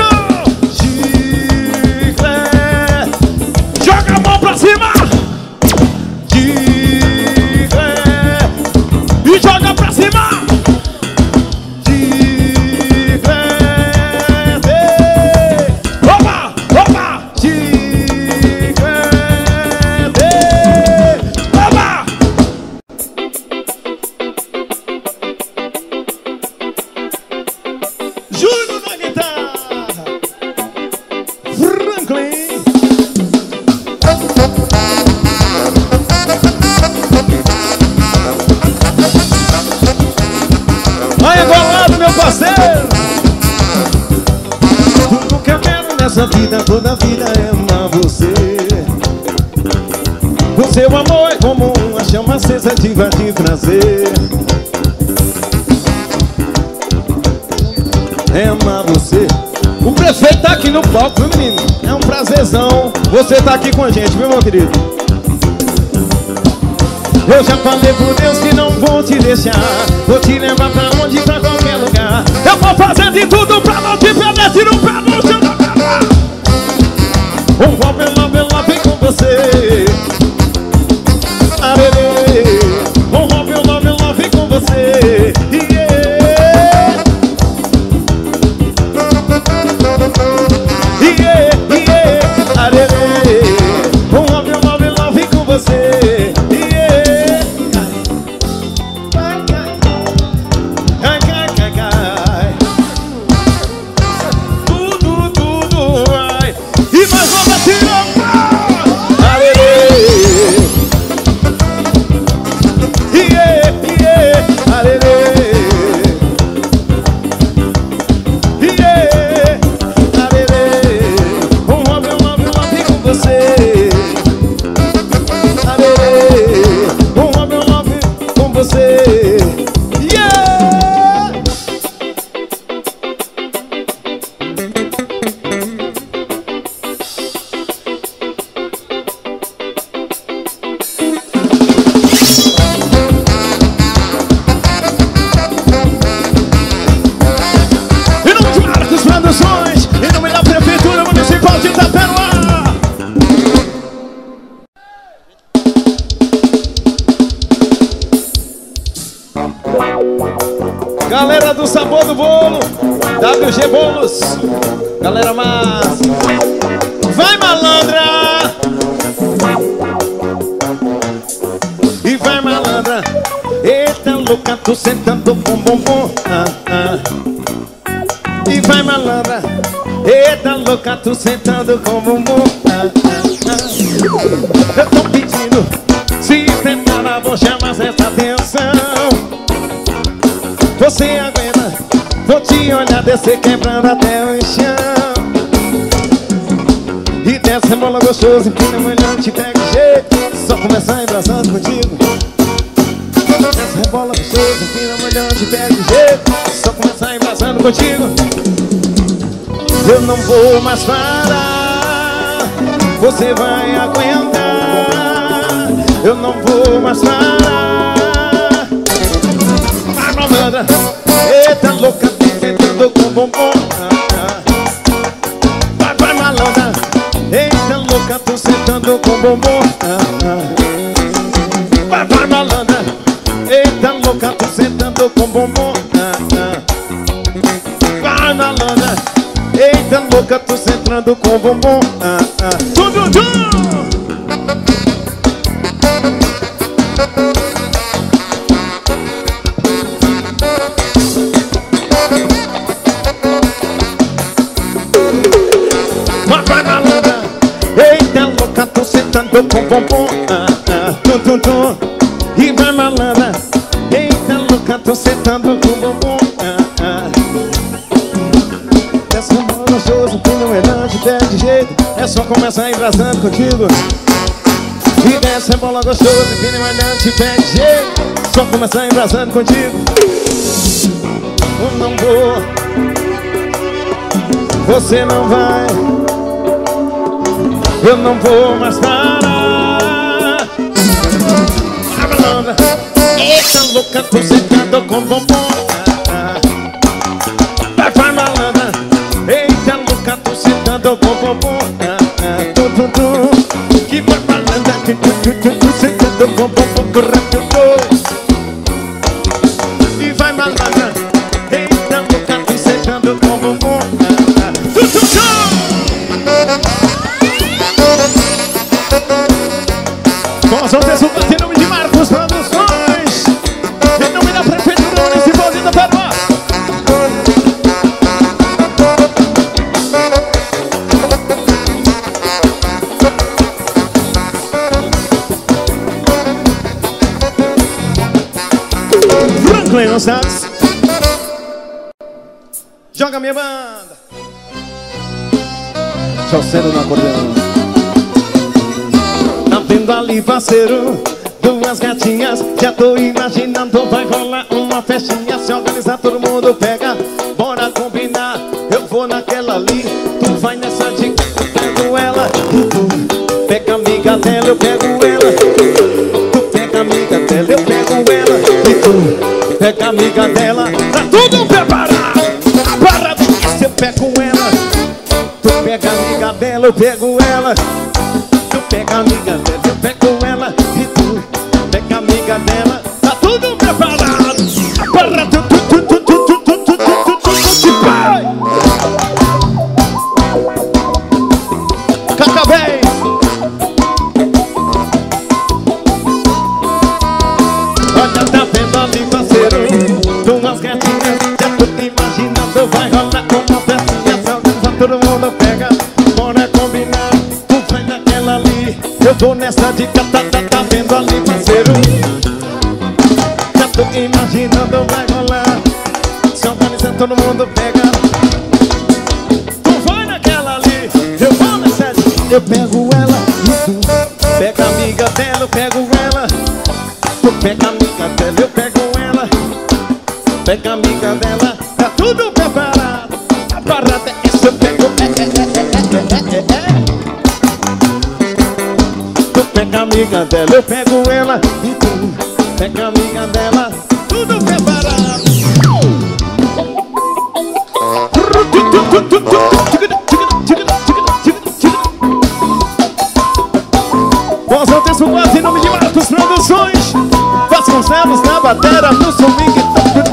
Brooklyn. Olha, bolado, meu parceiro. Tudo que eu quero nessa vida, toda a vida é amar você. O seu amor é como uma chama acesa de vai te trazer. É amar você. O prefeito tá aqui no palco, viu, menino? É um prazerzão você tá aqui com a gente, viu, meu querido? Eu já falei por Deus que não vou te deixar. Vou te levar pra onde, pra qualquer lugar. Eu vou fazer de tudo pra não te perder. Tira o pé no chão da cama. Um love, love, love com você. Arerê. Um love, love, love com você. Yeah. Yeah, yeah. Arerê. Um love, love, love com você. Galera do Sabor do Bolo, W G Bolos, galera massa. Vai, malandra! E vai, malandra. Eita louca, tô sentando com bumbum. Ah, ah. E vai, malandra. Eita louca, tô sentando com bumbum. Ah, ah, ah. Eu tô pedindo, se prepara, vou chamar essa atenção. Você aguenta, vou te olhar descer quebrando até o chão. E desce bola gostoso, empina melhor, te pega de jeito. Só começar embraçando contigo. Desce bola gostoso, empina melhor, te pega de jeito. Só começar embraçando contigo. Eu não vou mais parar, você vai aguentar. Eu não vou mais parar. Malandra, eita louca, tô sentando com bombom. Vai, vai, malandra. Eita louca, tô sentando com bombom. Vai, vai, malandra. Eita louca, tô sentando com bombom. Vai, malandra. Eita louca, tô sentando com bombom. Tudo, tudo. Tô sentando com bombom, ah, ah, tum, tum, tum. E vai, malandra. Eita louca, tô sentando com bombom, ah, ah. Essa bola gostosa, tu não é não, te perde jeito. É só começar embrasando contigo. E dessa bola gostosa, tu não é não, te perde jeito. Só começar embrasando contigo. Eu não vou, você não vai. Eu não vou mais parar. A malandra. Eita louca, tô sentando com bombom. Vai, vai, malandra. Eita louca, tô sentando com bombom. Tum, tum, tum. Que vai, malandra. Tô sentando com bombom. Correto, e vai, malandra. Eita louca, tô sentando com bombom. Tum, tum, tum. Com certeza, em nome de Marcos Produções, em nome da Prefeitura Municipal de Itaperuá. aí no sax. Joga minha banda. Chaucero no acordeão. Tá vendo ali, parceiro? Duas gatinhas. Já tô imaginando, vai rolar uma festinha. Se organizar, todo mundo pega. Bora combinar. Eu vou naquela ali. Tu vai nessa dica, eu pego ela. Tu pega a amiga dela, eu pego ela. Tu pega a amiga dela, eu pego ela. E tu pega a amiga dela. Tá tudo preparado. A parada é se eu pego ela. Tu pega a amiga dela, eu pego ela. Tu pega a amiga dela, eu pego ela. E tu pega a amiga dela. Tá tudo preparado. A parada tu tu tu tu tu tu tu tu tu tu vai. Caca bem. Olha, tá vendo ali, parceiro? Duas gatinhas, já tô imaginando, vai rolar uma festinha. Só todo mundo pega, bora combinar. Tu vai naquela ali, eu tô nessa dica, tá, tá, tá vendo ali, parceiro? Já tô imaginando, vai rolar. Se organiza, todo mundo pega. Tu vai naquela ali, eu vou nessa dica. Eu pego ela, e tu pega a amiga dela, eu pego ela. Tu pega a amiga dela, eu pego ela. Pega a amiga dela, tá tudo preparado. A parada é essa, eu pego é, é, é, é, é, é. Tu pega a amiga dela, eu pego ela. E tu pega a amiga dela, tudo preparado. Boas notas pro quase em nome de Marcos Produções. Vasconcelos na batera, no swing.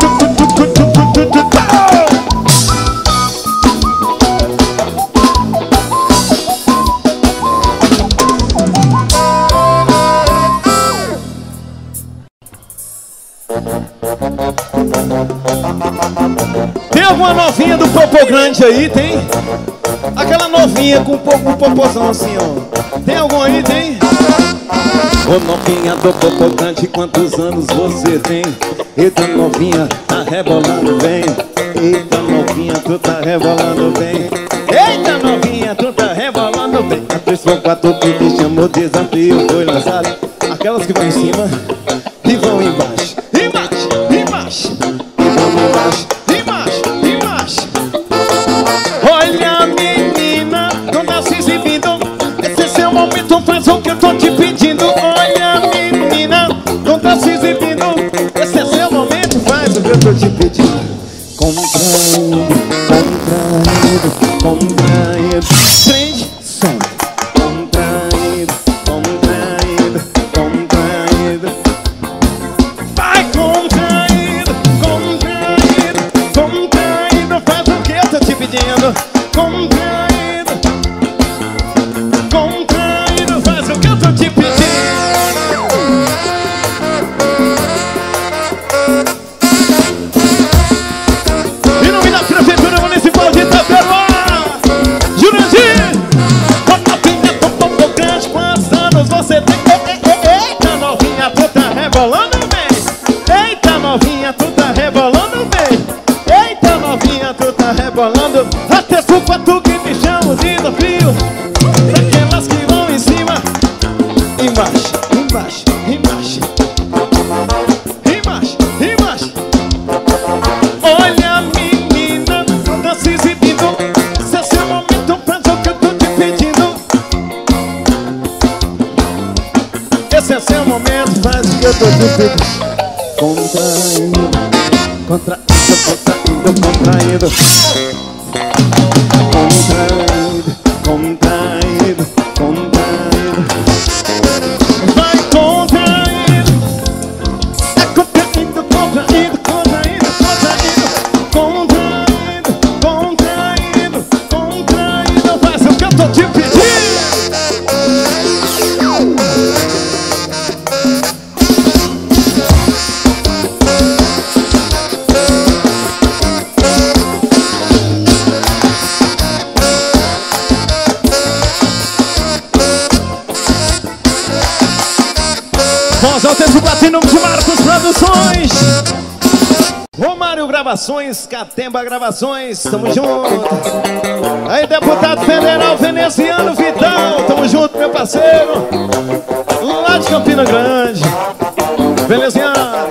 Tem alguma novinha do popô grande aí, tem? Aquela novinha com um pouco um popozão assim, ó. Tem alguma aí, tem? Ô novinha do popô grande, quantos anos você tem? Eita novinha, tá rebolando bem. Eita novinha, tu tá rebolando bem. Eita novinha, tu tá rebolando bem. A três por quatro que me chamou, desafio foi lançado. Aquelas que vão em cima e vão embaixo. Embaixo, embaixo, e vão embaixo. Embaixo, embaixo. Olha menina, não tá se exibindo. Esse é seu momento, faz o que eu tô te pedindo. Olha menina, não tá se exibindo. Esse é seu momento, faz o que eu tô te pedindo. Contraído, contraído, contraído. Três, som. Contraído, contraído, contraído. Vai contraído, contraído, contraído. Faz o que eu tô te pedindo. Contraído, contraído. Faz o que eu tô te pedindo. Em nome da Prefeitura Municipal de Itaperuá, Jurandir, a novinha do popô grande, quantos anos você tem? Eita novinha, tu tá rebolando bem. Eita novinha, tu tá rebolando bem. Eita novinha, tu tá rebolando. Até suco tu que me chama de desafio. Daquelas que vão em cima, embaixo, embaixo, embaixo. Embaixo, embaixo. Olha menina, não tá se exibindo. Esse é seu momento, faz o que eu tô te pedindo. Esse é seu momento, faz o que eu tô te pedindo. Contraindo, contraindo, contraindo, contraindo. Contraindo, contraindo, contraindo. Vai contraindo. É contraindo, contraindo, contraindo, contraindo. Contraindo, contraindo, contraindo. Faz o que eu tô te pedindo. Voz ao texto platino de Marcos Produções. Romário Gravações, Catemba Gravações, tamo junto. Aí, deputado federal veneziano Vital, tamo junto, meu parceiro. Lá de Campina Grande, veneziano.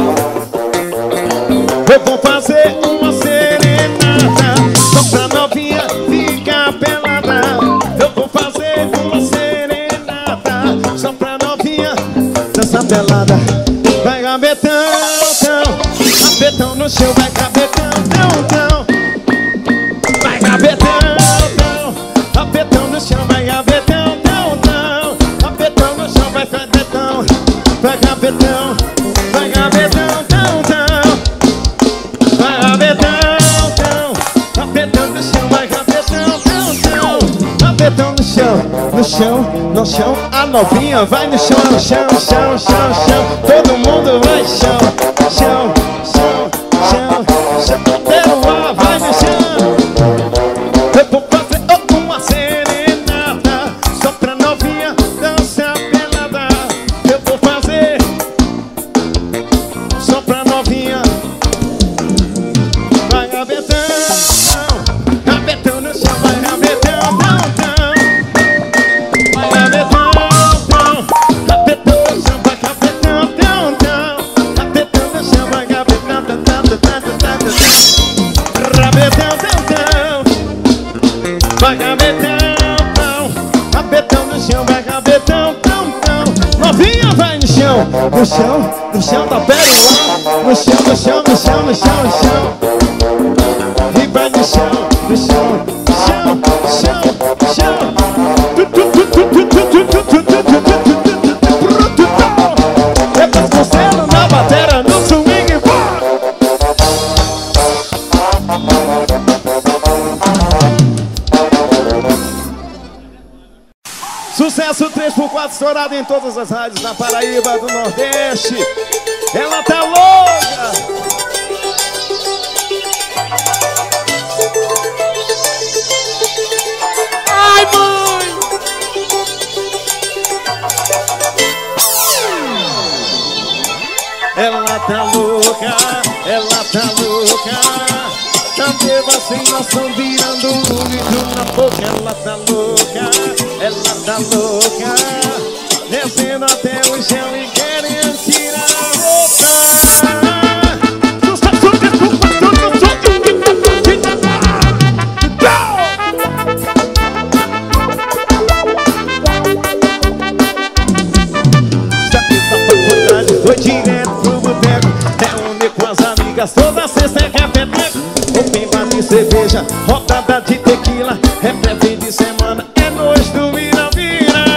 Eu vou fazer uma serenata só pra novinha ficar pelada. Eu vou fazer uma serenata só pra novinha dançar pelada. Vai gabetão, tão, gabetão no chão, vai gabetão, tão, tão. Vai gabetão, tão, gabetão no chão, vai gabetão, tão, tão. Gabetão no chão, vai gabetão, vai gabetão, vai gabetão, tão, tão. Vai gabetão, tão, gabetão no chão, vai gabetão, tão, tão. Gabetão no chão, no chão, no chão. A novinha vai no chão, no chão, chão, chão, chão. Todo mundo vai no chão, chão, chão, chão, chão. Peruá vai no chão. Eu vou fazer uma serenata só pra novinha dançar pelada. Eu vou fazer só pra novinha. Vai gabetão, gabetão no chão, vai gabetão, tão, tão. Vai gabetão, tão, gabetão no chão, vai gabetão, tão, tão. Gabetão no chão, vai gabetão, tão, tão, tão, tão, tão, tão. Gabetão, tão, tão. Vai gabetão, tão. Gabetão no chão, vai gabetão, tão, tão. Novinha vai no chão, no chão, no chão da Peruá. No chão, no chão, no chão, no chão, no chão. E vai no chão, no chão, chão, chão, chão. É Vasconcelos na batera, no swing, bora! Sucesso três por quatro estourado em todas as rádios na Paraíba do Nordeste. Ela tá louca! Ai, mãe! Ela tá louca, ela tá louca. Tá beba sem noção, virando um litro na boca. Ela tá louca, ela tá louca. Descendo até o chão e querendo tirar a roupa. Foi direto pro boteco, reúne com as amigas, toda sexta é repeteco. Open bar de cerveja, rodada de tequila, repé fim de semana, é noite do vira-vira.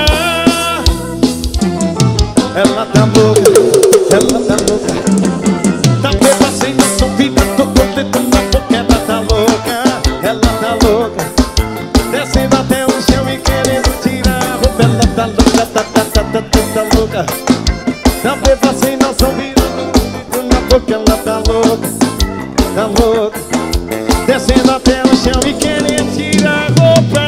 Ela tá louca, ela tá louca. Tá beba sem noção, vida, tocou dedo na boca. Ela tá louca, ela tá louca. Descendo até o chão e querendo tirar a roupa. Ela tá louca, tá, tá, tá, tá, tá, tá louca. Tá beba sem noção, virando um litro na boca. Ela tá louca, tá louca. Descendo até o chão e querendo tirar a roupa.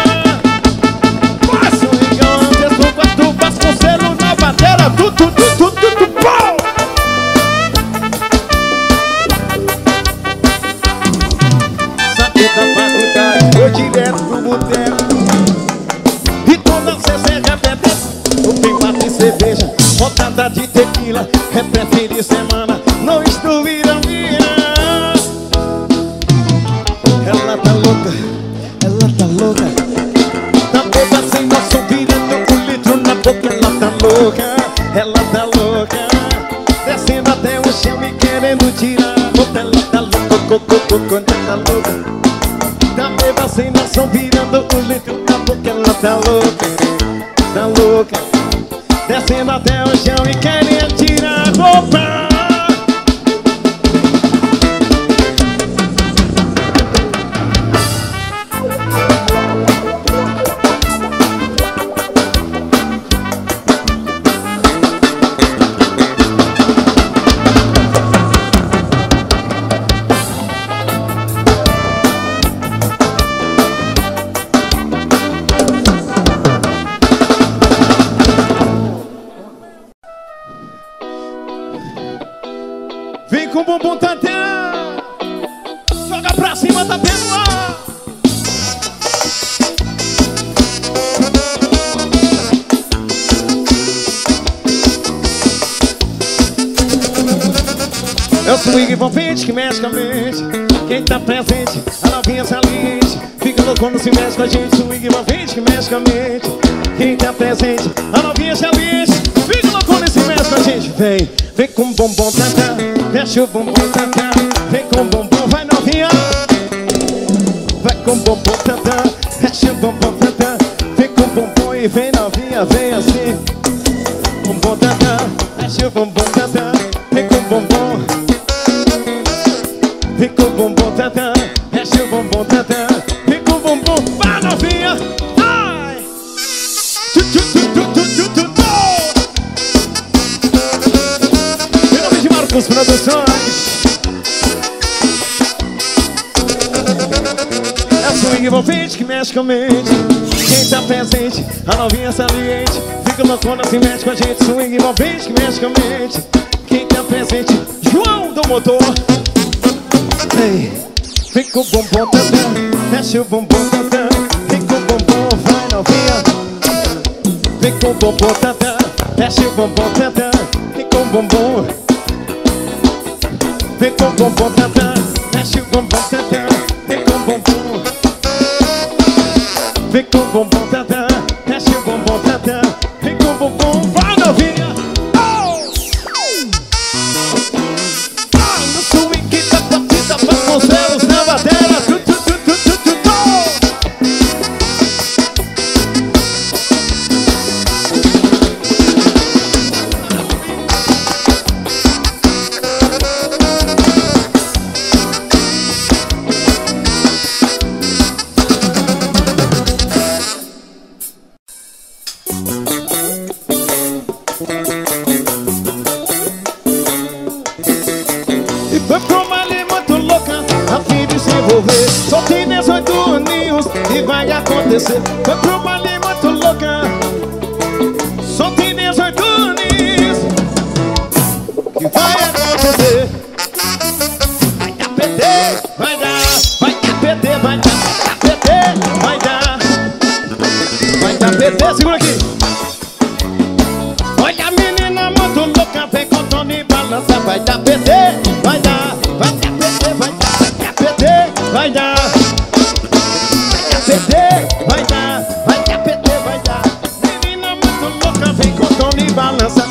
Passa um ligão, desculpa tu, Vasconcelos na batera. Tu, tu, tu, tu, tu, tu, pau! Sabe da faculdade, foi direto pro boteco. E toda sexta é repeteco. Open bar de cerveja, rodada de tequila, repé fim de semana, noite do vira-vira. Ela tá louca, ela tá louca. Tá beba sem noção, virando um litro na boca. Ela tá louca, ela tá louca. Descendo até o chão e querendo tirar a roupa. Ela tá louca, coco, coco, ela tá louca. Tá beba sem noção, virando um litro na boca. Ela tá louca, tá louca. Descendo até o chão e querendo tirar a roupa. Com o bumbum tantão. swing envolvente que mexe com a mente. Quem tá presente, a novinha saliente. Fica louco quando se mexe com a gente. Swing envolvente que mexe com a mente. Quem tá presente, a novinha saliente. Fica louco quando se mexe com a gente. Vem, vem com o bumbum tantã. Mexe o bumbum tantã. Vem com o bumbum, vai novinha. Vai com o bumbum tantã. Mexe o bumbum tantã. Vem com o bumbum e vem novinha, vem assim. Bumbum tantã. Mexe o bumbum tantã. Vem com o bumbum. Vem com o bumbum tantã. Mexe o bumbum tantã. Vem com o bumbum, vai novinha. Ai! Tu, tu, tu, tu, tu, tu, tu, tu. Em nome de Marcos Produções. É o swing envolvente que mexe com a mente. Quem tá presente, a novinha saliente. Fica loucona, se mexe com a gente. Swing envolvente que mexe com a mente. Quem tá presente, João do motor. Ei, vem com o bumbum tantã. Mexe o bumbum tantã. Vem com o bumbum, vai novinha. Vem com o bumbum tantã. Mexe o bumbum tantã. Vem com o bumbum. Vem com o bumbum tantã. Mexe o bumbum tantã. Vem com o bumbum. Vem com o bumbum tantã. Mexe o bumbum tantã. Vem com o bumbum, vai novinha. Oh! Ah, no swing que tá batida pra vocês na bateria. Tu, tu, tu, tu, tu, tu, tu. E foi pra uma ali muito louca, a fim de se envolver. Só tem dezoito aninhos e vai acontecer. Foi pra uma ali muito louca, só tem dezoito aninhos que vai acontecer. Vai dar P T, vai dar, vai dar P T, vai dar, P T, vai dar, vai dar P T, segura aqui. Olha a menina muito louca, vem com o Tony e balança. Vai dar P T, vai dar, vai dar P T, vai dar, vai dar P T, vai dar, vai dar P T, vai dar, vai dar P T, vai dar. Menina muito louca, vem com o Tony e balança.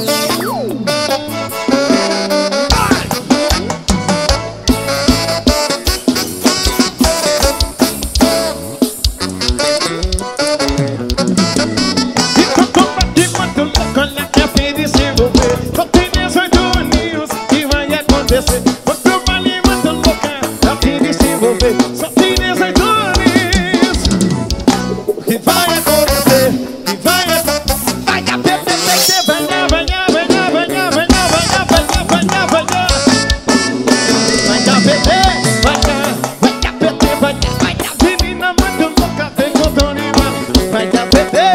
Foi pro baile muito louca, a fim de se envolver. Só tem dezoito anos que vai acontecer, que vai acontecer. Vai dar P T, P T, vai dar, vai dar, vai dar, vai dar, vai dar, vai dar, vai dar, vai dar, vai dar. Vai dar P T, vai dar, vai dar P T, vai dar, vai dar. Menina muito louca, vem com o Tony, vai dar P T.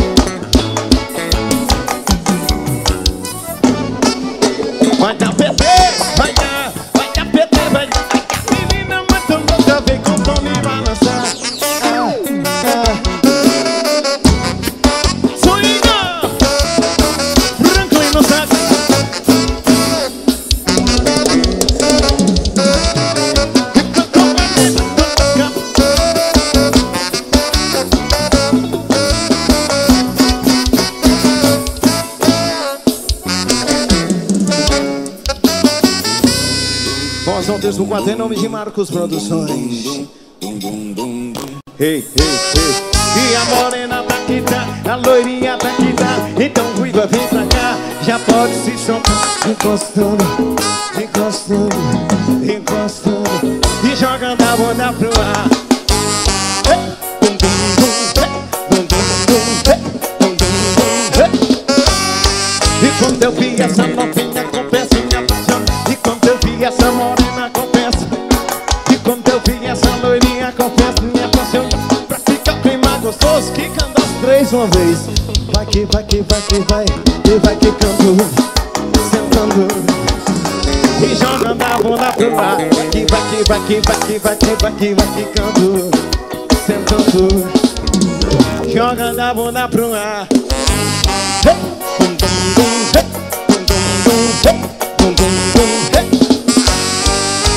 Vai dar P T, vai dar, vai dar P T, vai dar. Menina muito louca, vem com o Tony e balançar. Ah, ah. Swinga, Franklin no saco. Voz ao texto do quadro em nome de Marcos Produções. Hey, hey, hey. E a morena tá aqui, tá, a loirinha tá aqui, tá. Então ruiva, vem pra cá, já pode se soltar. Encostando, encostando, encostando. E jogando a bunda pro ar. Hey, bum, bum, bum, hey, bum, bum, bum, hey, bum, bum, bum, hey. E quando eu vi essa novinha, confesso, me apaixonei. E quando eu vi essa morena, confesso. E quando eu vi essa loirinha, confesso, me apaixonei. Pra ficar clima gostoso, quicando as três uma vez. Vai que, vai que, vai que, vai. E vai quicando, sentando. E jogando a bunda pro ar. Vai que, vai que, vai que, vai que, vai que, vai que, vai quicando, sentando. Jogando a bunda pro ar. Hey! Bum, bum, bum, hey! Bum, bum, bum, hey! Bum, bum, bum, hey!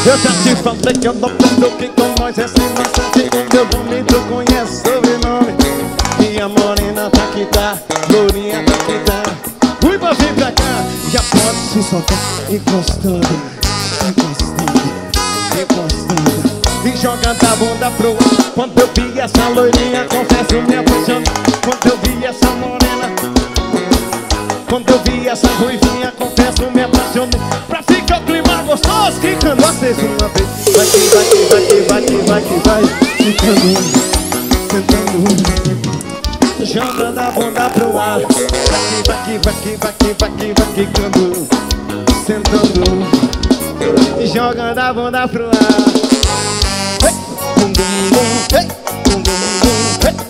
Eu já te falei que eu não toquei com Moisés sem maçã. Segundo eu vou tu conhece sobrenome. Minha morena tá que tá, lourinha tá que tá. Fui pra vir pra cá, já pode se soltar. Encostando, encostando, encostando. E jogando a bunda pro ar. Quando eu vi essa loirinha, confesso me apaixonei. Quando eu vi essa morena, quando eu vi essa ruivinha, confesso me apaixonei. Pra ficar o clima gostoso, ficando vocês uma vez. Vai que vai que vai que vai que vai que vai. Ficando, sentando, jogando a bunda pro ar. Vai que vai que vai que vai que vai que vai ficando, sentando, jogando a bunda pro ar. Bum, bum, bum, hey, bum, bum, bum, hey.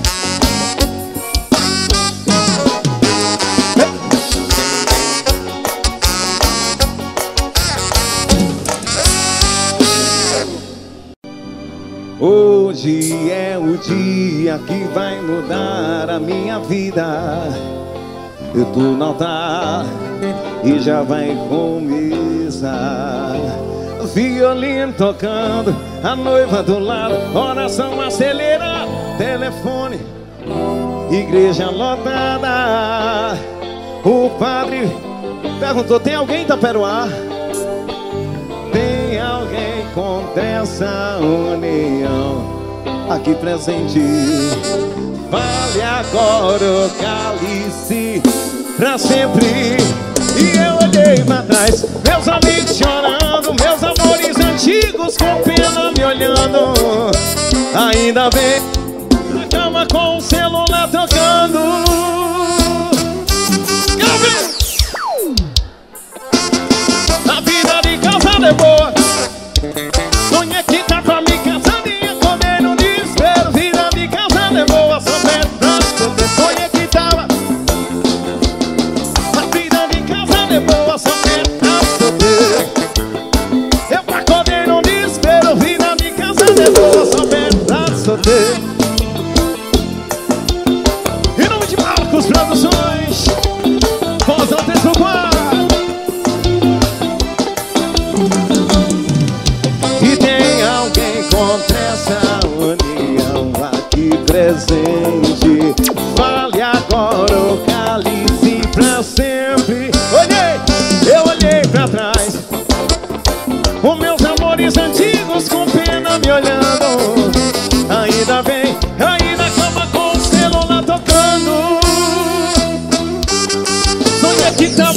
Hoje é o dia que vai mudar a minha vida. Eu tô no altar e já vai começar. Violino tocando, a noiva do lado, oração acelerada, telefone, igreja lotada. O padre perguntou: tem alguém em Itaperuá? Tem alguém contra essa união aqui presente? Vale agora o cálice pra sempre. E eu olhei pra trás, meus amigos chorando, meus amores antigos com pena me olhando. Ainda bem, na cama com o celular tocando. A vida de casado é boa. Sonha que tá com a minha casadinha, comendo desespero. Vida de casado é boa, só pede pra você. Sonha que tava. A vida de casado é boa, só pede pra você. Eu acordei no desespero. Vida de casado é boa, só pede pra você. Em nome de Marcos Produções, voz ao texto quatro. Contra essa união aqui presente, vale agora o cálice pra sempre. Olhei, eu olhei pra trás, os meus amores antigos com pena me olhando. Ainda bem, aí na cama com o celular tocando. Sonha que tava.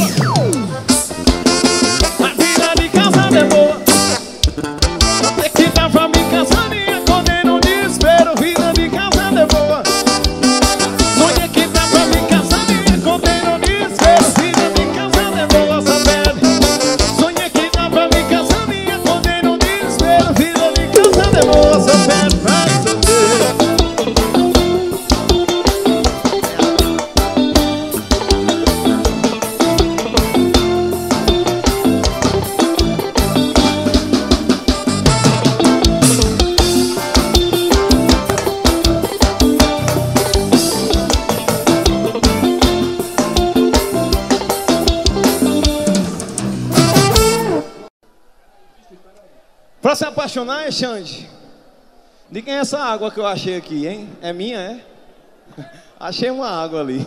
A vida de casado é boa. Até que tava me casando e acordei no desespero. Vida de casado é boa. Sonha que tava me casando e acordei no desespero. Vida de casado é boa, só pede. Sonha que tava me casando e acordei no desespero. Vida de casado é boa, só pede pra solteiro. Pra se apaixonar é Xande. De quem é essa água que eu achei aqui, hein? É minha, é? Achei uma água ali.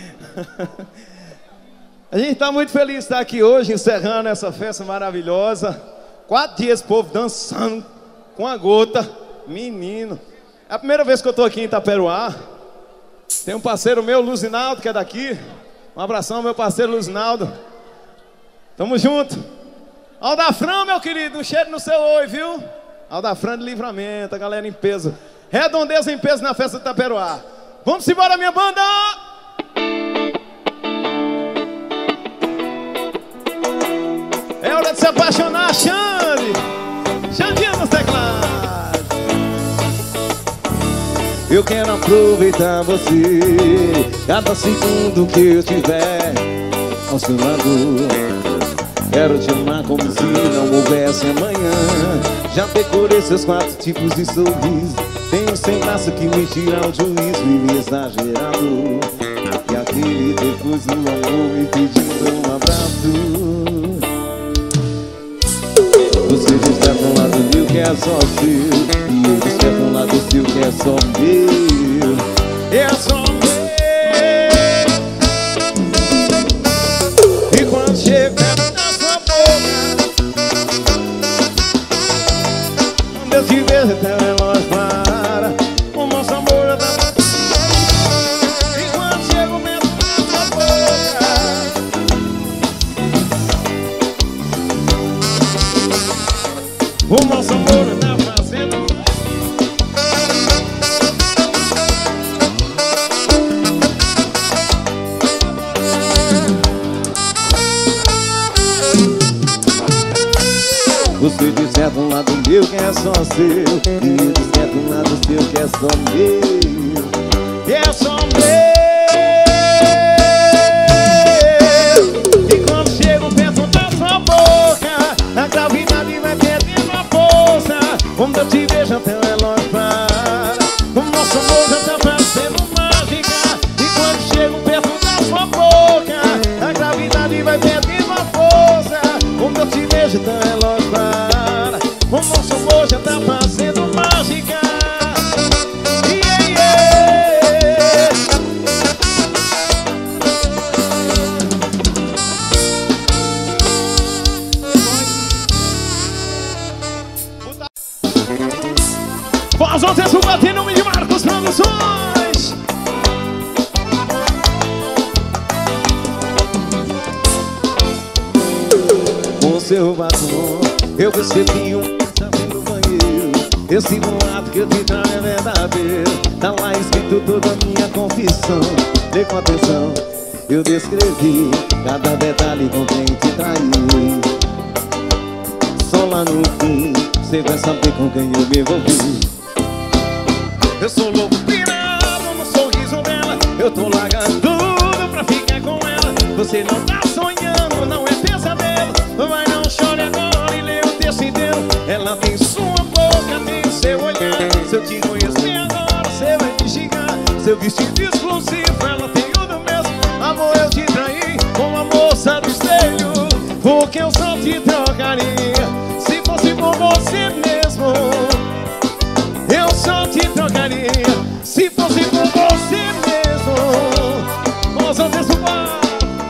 A gente está muito feliz de estar aqui hoje, encerrando essa festa maravilhosa. Quatro dias, povo dançando com a gota. Menino, é a primeira vez que eu estou aqui em Itaperuá. Tem um parceiro meu, Luzinaldo, que é daqui. Um abração, meu parceiro Luzinaldo. Tamo junto. Aldafrão, meu querido, um cheiro no seu oi, viu? Aldafrão de Livramento, a galera em peso. Redondeza em peso na festa de Itaperuá. Vamos embora, minha banda! É hora de se apaixonar, Xande! Xandinha nos teclados. Eu quero aproveitar você, cada segundo que eu estiver ao seu lado. Quero te amar como se não houvesse amanhã. Já decorei seus quatro tipos de sorriso. Tenho sem graça que me tira o juízo e exagerado. E aquele depois do amor me pedindo um abraço. Você diz que é só seu, e eles querem um lado seu que é só meu. É só meu. E quando chega perto da sua boca, quando eu te vejo até o relógio para, o nosso amor já tá. E quando chega o perto da sua boca, o nosso amor já tá fazendo. Você diz é do lado meu que é só seu, e diz é do lado seu que é só meu, que é só meu. E quando chego perto da sua boca, a gravidade vai perdendo a força. Quando eu te vejo até o relógio para, o nosso amor já tá fazendo mágica. E quando chego perto da sua boca, a gravidade vai perdendo a força. Quando eu te vejo até o relógio para, o nosso amor já tá fazendo mágica. Yeah, yeah. Faz o texto bater no meio de Marcos Produções. Com seu batom eu percebi um pensamento no banheiro. Esse boato que eu te trago é verdadeiro. Tá lá escrito toda a minha confissão. Lê com atenção, eu descrevi cada detalhe com quem te traiu. Só lá no fim você vai saber com quem eu me envolvi. Eu sou louco pirado no sorriso dela. Eu tô largando tudo pra ficar com ela. Você não tá sonhando, não é pesadelo. Vai, não chore agora e lê o texto inteiro. Ela tem sua boca, tem seu olhar. Se eu te conhecer agora, você vai me xingar. Seu vestido exclusivo, ela tem o do mesmo. Amor, eu te traí com a moça do espelho, porque eu só te trocaria se fosse por você mesmo. Eu só te trocaria se fosse por você mesmo. Nós vamos desculpar.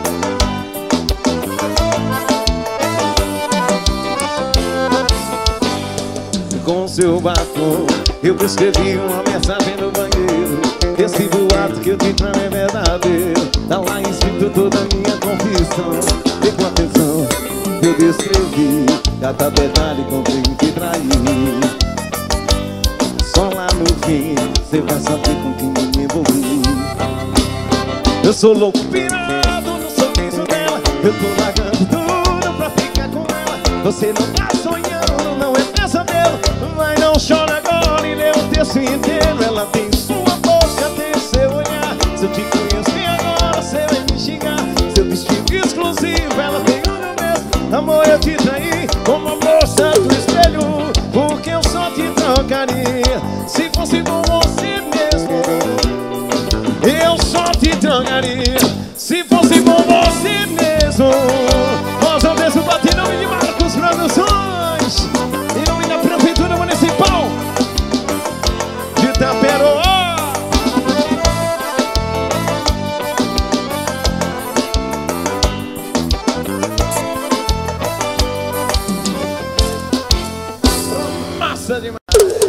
Com seu batom eu escrevi uma mensagem no banheiro. Esse boato que eu te trago é verdadeiro. Tá lá escrito toda a minha confissão. E com atenção eu descrevi cada detalhe com quem te traí. Só lá no fim você vai saber com quem eu me envolvi. Eu sou louco pirado no sorriso dela. Eu tô largando tudo pra ficar com ela. Você não tá sonhando, não é pesadelo. Vai, não chora agora e lê o texto inteiro. Ela tem sua boca, tem seu olhar. Se eu te conhecer agora, você vai me xingar. Seu vestido exclusivo, ela tem o meu mesmo. Amor, eu te traí como a moça do espelho, porque eu só te trocaria se fosse com você mesmo. Eu só te trocaria se fosse com você mesmo. Nós vamos ver se bater em nome de Marcos Produções, em nome da Prefeitura Municipal de Itaperoá. Massa demais.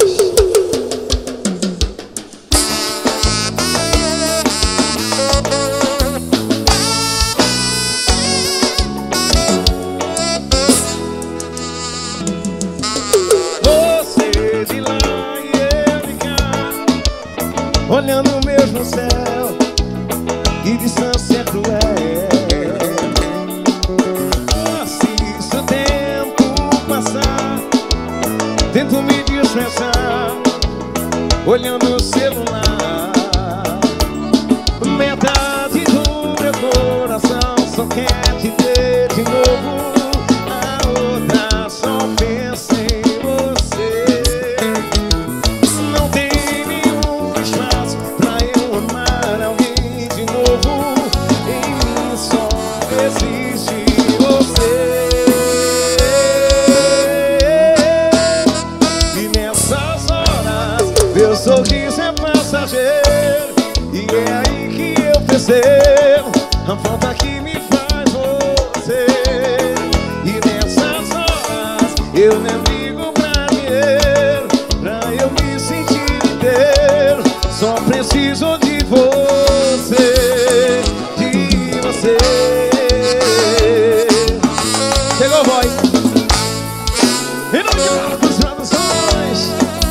Você de lá e eu de cá, olhando o mesmo céu, que distância cruel. Assisto o tempo passar, tento me dispensar, olhando o celular. Metade do meu coração só quer te ver de novo. A outra só pensa em você. Não tem nenhum espaço pra eu amar alguém de novo. Em mim só existe você. esquecer a falta que me faz você. E nessas horas eu nem ligo pra dinheiro, pra eu me sentir inteiro. Só preciso de você, de você. Chegou o boy. E não de Marcos Traduções.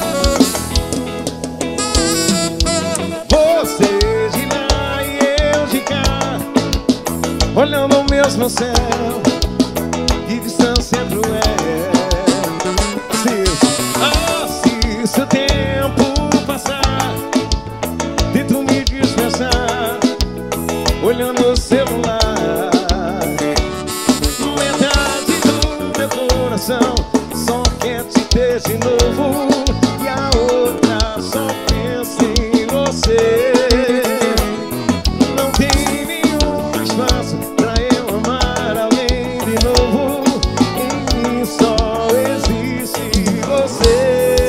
Você de lá e eu de cá, olhando o mesmo céu, que distância cruel. Se, ah, se seu tempo passar, tento me dispersar, olhando o celular. Metade do meu coração só quer te ter de novo, e a outra só pensa em você. Não tem nenhum espaço pra eu amar alguém de novo. Em mim só existe você.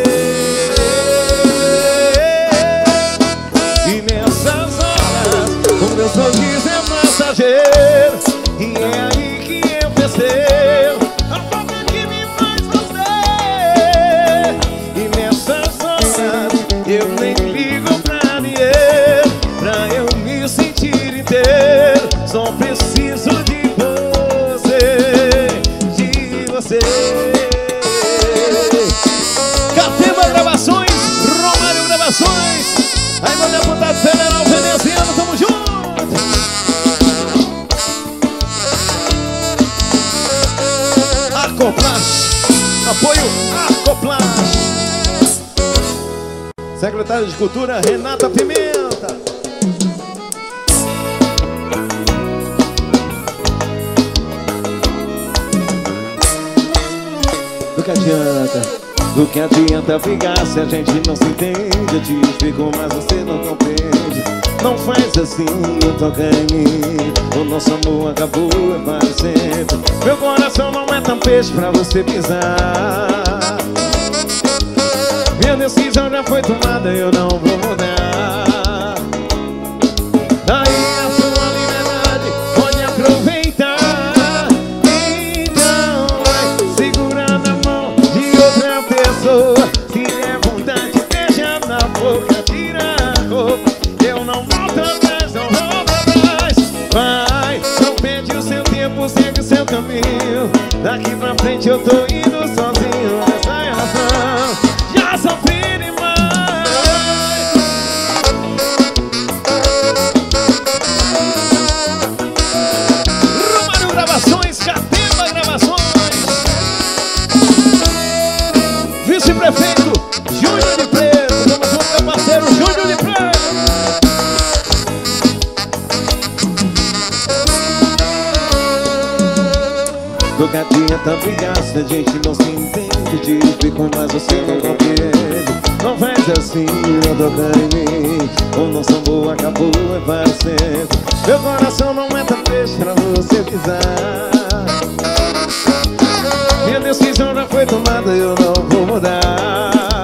E nessas horas o meu sorriso é passageiro, e é aí que eu percebo a falta que me faz você. E nessas horas eu nem ligo pra dinheiro, pra eu me sentir inteiro. Só preciso de você, de você. Catema Gravações, Romário Gravações. Aí, meu deputado federal veneziano, tamo junto. Arcoplast, apoio Arcoplast. Secretário de Cultura, Renata Pimenta. Do que adianta, do que adianta brigar se a gente não se entende? Eu te explico, mas você não compreende. Não faz assim, não toca em mim. O nosso amor acabou, é para sempre. Meu coração não é tão peixe pra você pisar. Minha decisão já foi tomada, eu não vou mudar. Daí a sua liberdade pode aproveitar. Então vai segurar na mão de outra pessoa. Se der vontade, deixa na boca, tira a roupa. Eu não volto atrás, não volto atrás. Vai, não perde o seu tempo, segue o seu caminho. Daqui pra frente eu tô indo sozinho nessa relação. Já sofri demais. Romário Gravações, Catema Gravações. Vice-prefeito Júnior de Preto. Vamos junto, meu parceiro Júnior de Preto. Do que adianta brigar se a gente não se entende? Te explico, mas você não compreende. Não faz assim, não toca em mim. O nosso amor acabou, é para sempre. Meu coração não é tão peixe pra você pisar. Minha decisão já foi tomada, eu não vou mudar.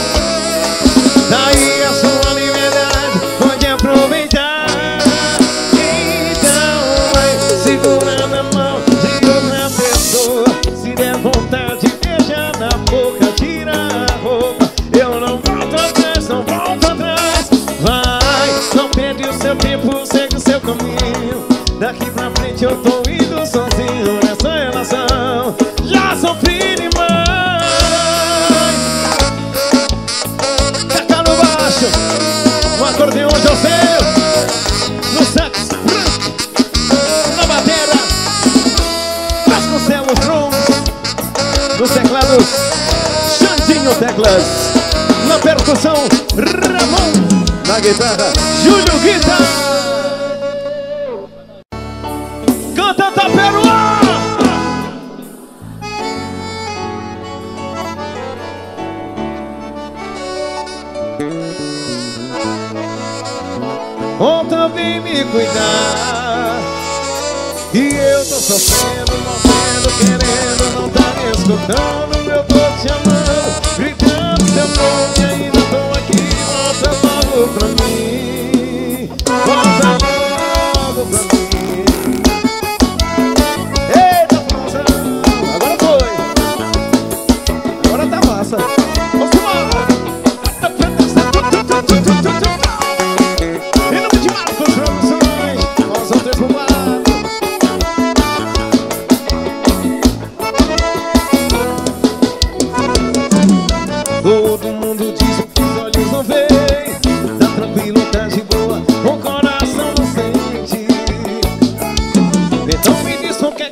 Daí a sua liberdade pode aproveitar. Então vai segurar na mão de outra pessoa. Se der vontade, deixa na boca, tira a roupa. Eu não volto atrás, não volto atrás. Vai, não perde o seu tempo, segue o seu caminho. Daqui pra frente eu tô indo sozinho nessa relação. Já sofri demais. Taca no baixo, no acordeão hoje eu sei. No sax, na bateria, Vasconcelos drums. Nos teclados, Xandinho Teclas. Na percussão, Ramon. Na guitarra, Júlio Guitarra. Canta Taperoá. Volta, vem me cuidar. E eu tô sofrendo, morrendo, querendo, não tá me escutando. Eu tô te chamando, gritando seu nome e ainda tô aqui. Volta logo pra mim. Volta,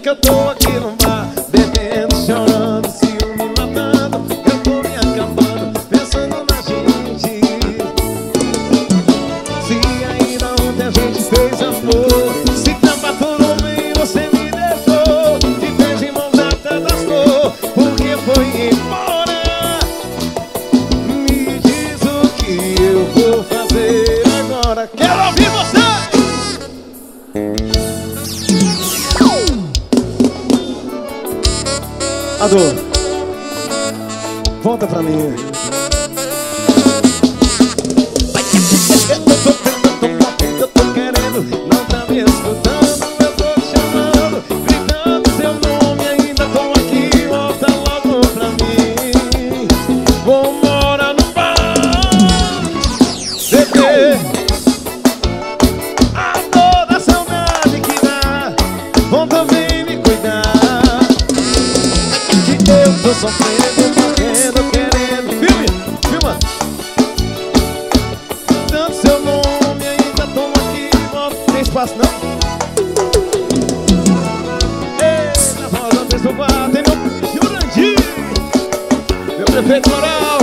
que eu tô aqui no bar, bebendo, chorando, ciúme matando. Eu tô me acabando, pensando na gente. Se ainda ontem a gente fez amor, se tava tudo bem, você me deixou. E fez de mãos atadas, porque foi embora. Me diz o que eu vou fazer agora. Quero ouvir você! Adoro. Volta pra mim. Eu tô querendo, não tá me escutando. Eu tô te chamando, gritando seu nome. Ainda tô aqui, volta logo pra mim. Vou morar no bar, bebê. A dor da saudade que dá, volta, vem me cuidar. Eu tô sofrendo, morrendo, querendo. Filme, filma. Tanto seu nome, ainda tô aqui. Volta, tem espaço não? Ei, na roda desse bar tem meu Jurandir, meu prefeito moral.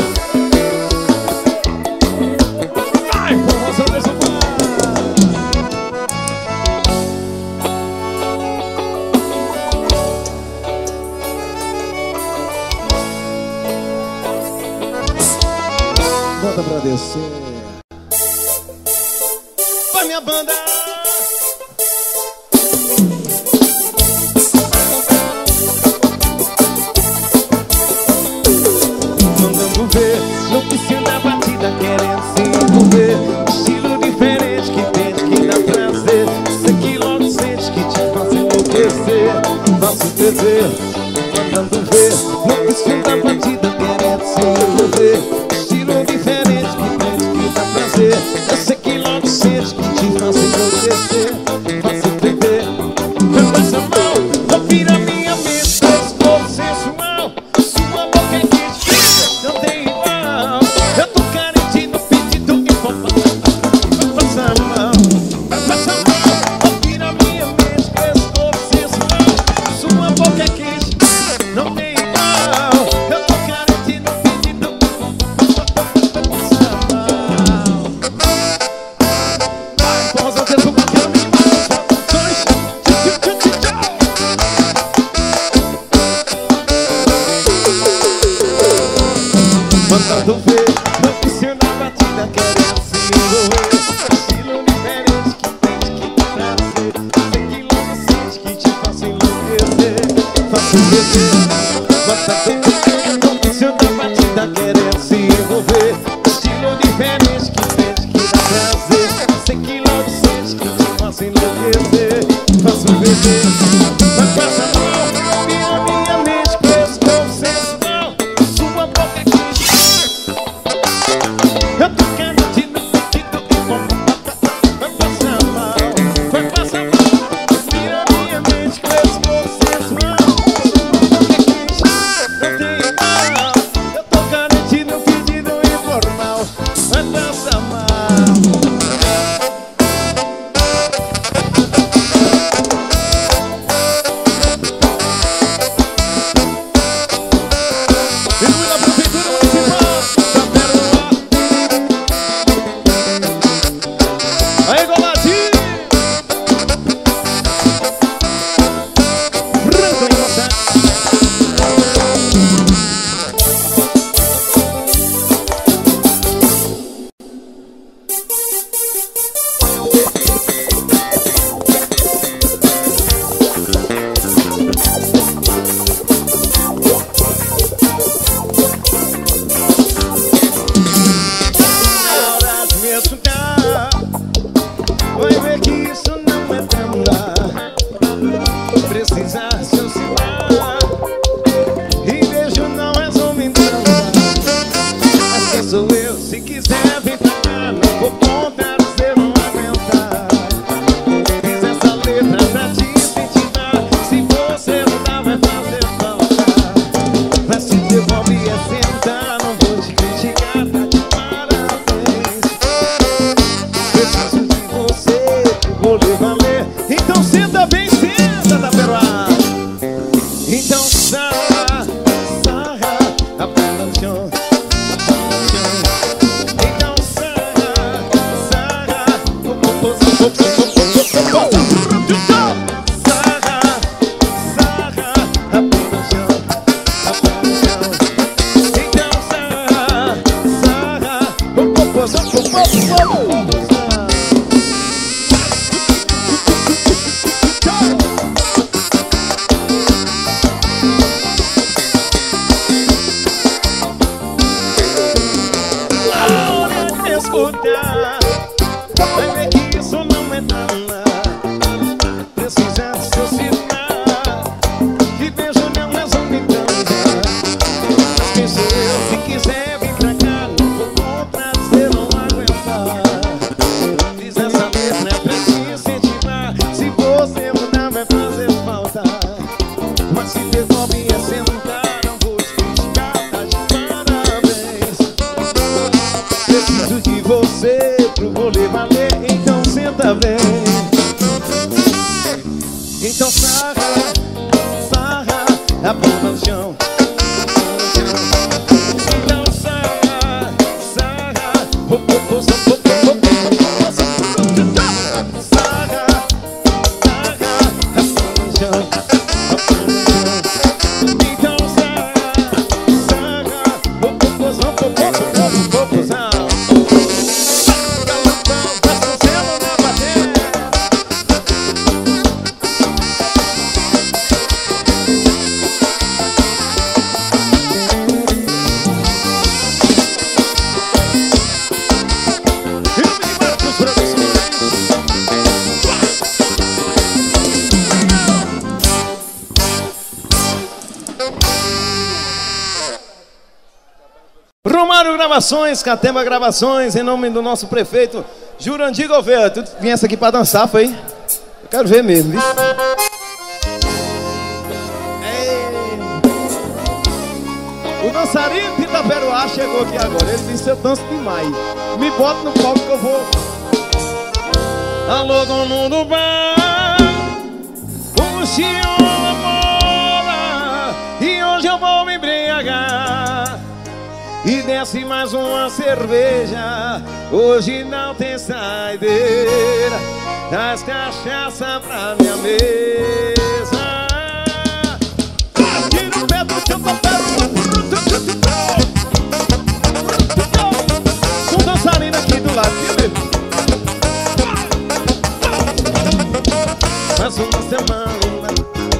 Vai, formação desse bar. Volta pra descer. Vai, minha banda. Mandando ver no piscina da batida, querendo se envolver. Estilo diferente que tente, que dá prazer. Você que logo sente que te faz enlouquecer. Faço dever. Mandando ver no piscina da batida, querendo se envolver. Estilo diferente que tente, que dá prazer. Eu sei que logo sente que te faz enlouquecer. Faço beber, eu passo a mão, vou virar minha mente, pescoço sensual. Sua boca é quente, não tem igual. Eu tô carente no pedido e vou passar a mão. Vai passar a mão, vou virar minha mente, pescoço sensual. Sua boca é quente, não tem igual. Eu tô carente no pedido e vou passar a mão. Vai, posa, desculpa. Mandando ver, no piscina batida, querendo se envolver. Estilo diferente que tente, que dá prazer. Sei que logo sente que te faço enlouquecer. Faço beber, mandando ver, no piscina batida, querendo se envolver. Estilo diferente que tente, que dá prazer. Sei que logo sente que te faço enlouquecer. Faço beber, vai passar a mão, vira minha mente, pescoço sensual. Sua boca é quente, eu tô querendo no pedido e vou vai passar mal, vai passar mal. Vira minha mente, pescoço sensual. Não tem igual. Eu tô carente no pedido informal. Vai passar mal. Ilumina a prefeitura municipal da Pérola. Aí, Gomadinho! Branco em você. É hora de me escutar. Vai ver que isso não é tenda. Precisa raciocinar. E beijo não é só me entrar. Essa sou eu, se quiser vem pra cá. Não vou contar, você não aguentar. Fiz essa letra pra te incentivar. Se você não dá, vai fazer falta. Vai se devolve e sentar. Não vou te criticar, tá de parabéns. Preciso de você, vou lhe valer. Então senta bem, senta da Pérola. Gravações, Catema Gravações, em nome do nosso prefeito Jurandir Gouveia. Tu viesse aqui pra dançar, foi? Eu quero ver mesmo, viu? O dançarino de Itaperuá chegou aqui agora. Ele disse: eu danço demais. Me bota no palco que eu vou. Alô, dono do bar, o senhor mora, e hoje eu vou me embriagar. E desce mais uma cerveja, hoje não tem saideira. Traz cachaça pra minha mesa. Tira o pé do seu papel. Um dançarino aqui do lado, viu, meu? Mais uma semana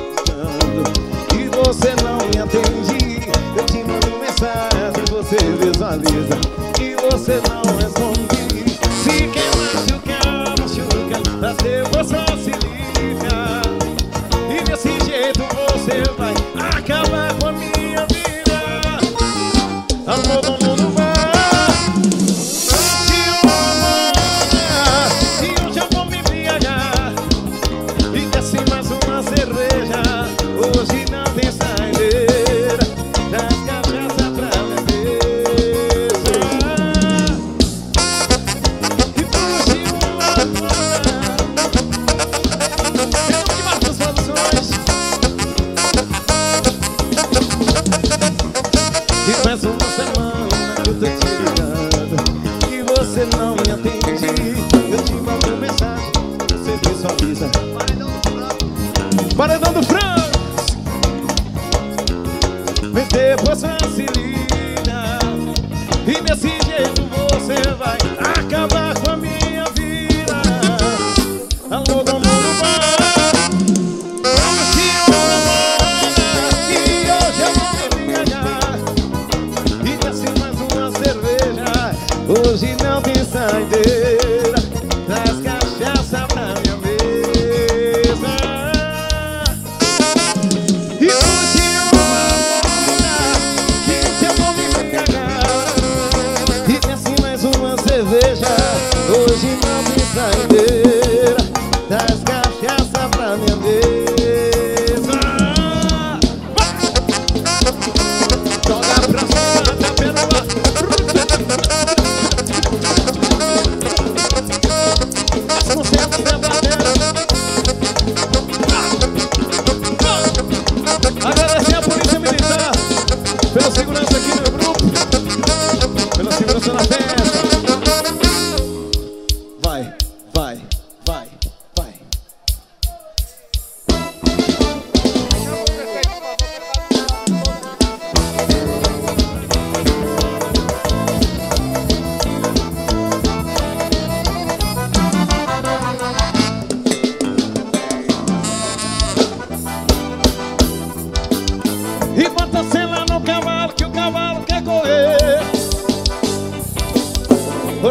e você não me atende. Eu te mando mensagem, você visualiza e você não responde. Se quer machucar, machuca, pra ser você se liga. E desse jeito você vai acabar com a minha vida. Alô, dono do bar, se amor, e hoje eu vou me embriagar. E desce mais uma cerveja, hoje não tem saideira. Traz cachaça pra minha mesa. E puxe uma hora. Eu que marco as produções. E mais uma semana eu tô te ligando e você não me atende. Eu te mando mensagem, você visualiza. Paredão do Franco. Mas depois facilita. E desse jeito você vai acabar com a minha vida. Alô, dono do bar, o senhor mora, e hoje eu vou me embriagar. E desce mais uma cerveja, hoje não tem saideira. Traz cachaça pra minha mesa. E hoje uma hora que eu vou me embriagar. E desce mais uma cerveja, hoje não tem saideira. Traz cachaça.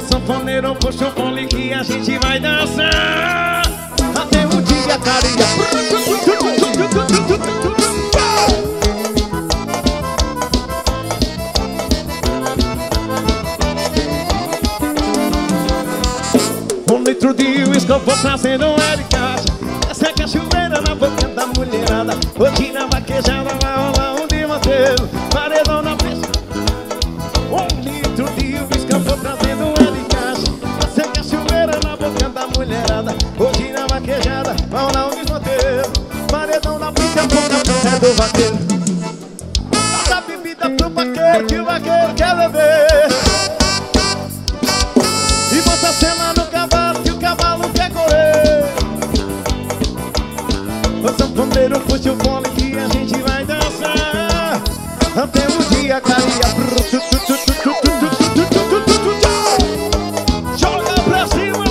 sanfoneiro puxa o fole que a gente vai dançar até o dia clarear. Um litro de uísque eu vou trazendo é de caixa. Essa é cachoeira na boca da mulherada. Rotina vaquejada, vai rolar um de manteiro, paredão na pista. Um litro de uísque eu vou trazendo é de caixa. Essa é cachoeira na boca da mulherada. Rotina vaquejada, vai rolar um de manteiro, paredão na pista, boca é do vaqueiro. Dá bebida pro vaqueiro que o vaqueiro quer beber. E bota cena no cavalo que o cavalo quer correr. O sanfoneiro puxa o fole que a gente vai dançar até o dia clarear. Joga pra cima.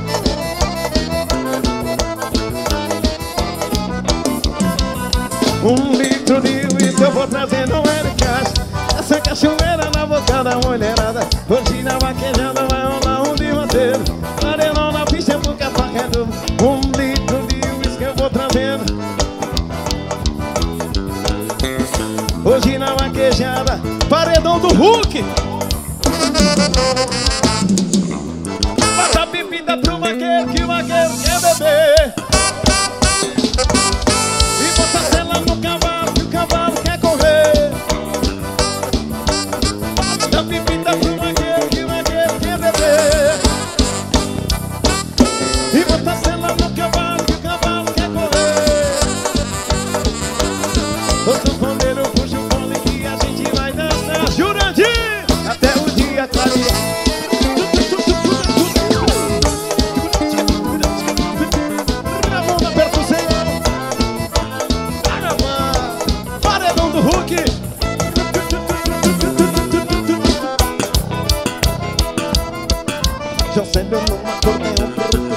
Um litro de uísque eu vou trazendo é de caixa. Essa cachoeira na boca da mulherada. Hoje na vaquejada vai rolar um de roteiro, paredão na pista, boca paquendo. Um litro de uísque eu vou trazendo. Hoje na vaquejada, paredão do Hulk. Bota a bebida pro vaqueiro que o vaqueiro quer beber. E bota a cela no cavalo que o cavalo quer correr. Bota a bebida pro vaqueiro que o vaqueiro quer beber. E bota a cela no cavalo que o cavalo quer correr. O sanfoneiro puxa o fole que a gente vai dançar, Jurandir, até o dia clarear. Na mão da percussão, paredão do Hulk. Já sendo numa acordeão.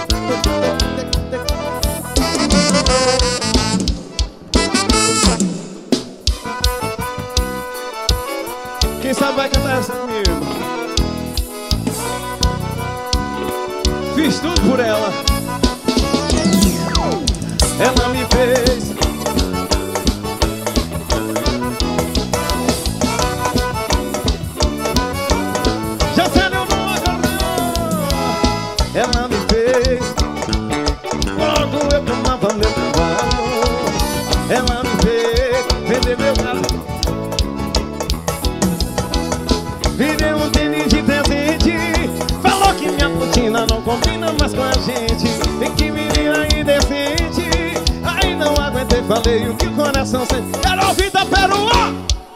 Quem sabe vai cantar essa comigo. Fiz tudo por ela. Ela me fez. Já saiu no acordeão. Ela me fez. Logo eu tomava meu cavalo. Ela me fez vender meu carro. Virei um tênis de presente. Falou que minha rotina não combina mais com a gente. Tem que menina indecente. Aí não aguentei, falei o que o coração sente. Quero ouvir da Peruá.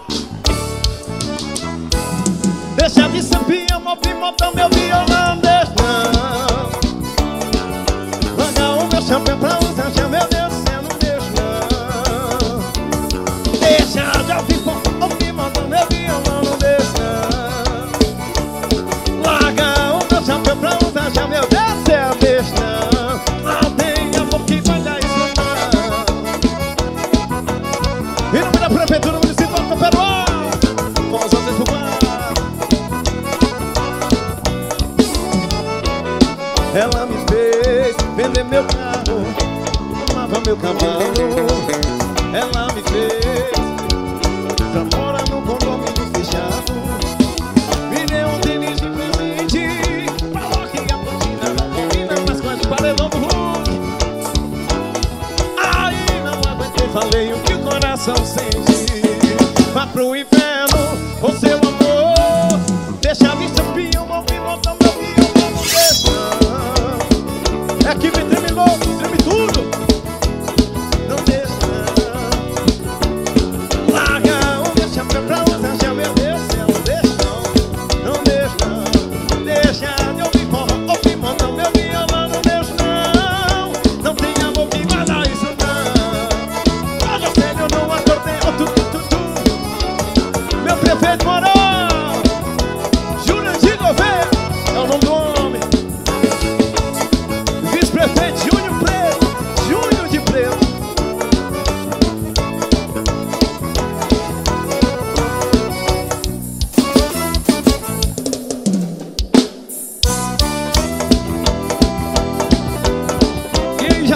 Deixa de ser peão, ouvir montão meu violão. Deixa não. Larga o meu chapéu pra usar, já meu Deus do céu, não deixa não. Deixa de ouvir, ouvir montão meu violão, não deixa. Larga o meu chapéu pra usar, já meu Deus do céu, deixa não. Não tem amor que valha isso não. E no meio da prefeitura municipal do Peruá, com os outros do bar. Ela me fez vender meu carro, amava meu cavalo. Ela me fez pra morar num condomínio fechado. Me deu um tênis de presente. Falou que a rotina não combina mais com a paredão do Hulk. Aí não aguentei, falei o que o coração sente. Vá pro inferno com seu amor. Deixa a vista pião, não me botar meu pião, não deixa. É que me treme louco, treme tudo. Não deixa. Larga o meu chapéu pra usar, já meu Deus do céu, não deixa não. Não deixa. Deixa de ouvir forró, ouvir montão meu violão, não deixa não. Não tem amor que vai dar isso não. Mas eu sei, eu não acordei, oh, tu, tu, tu, tu.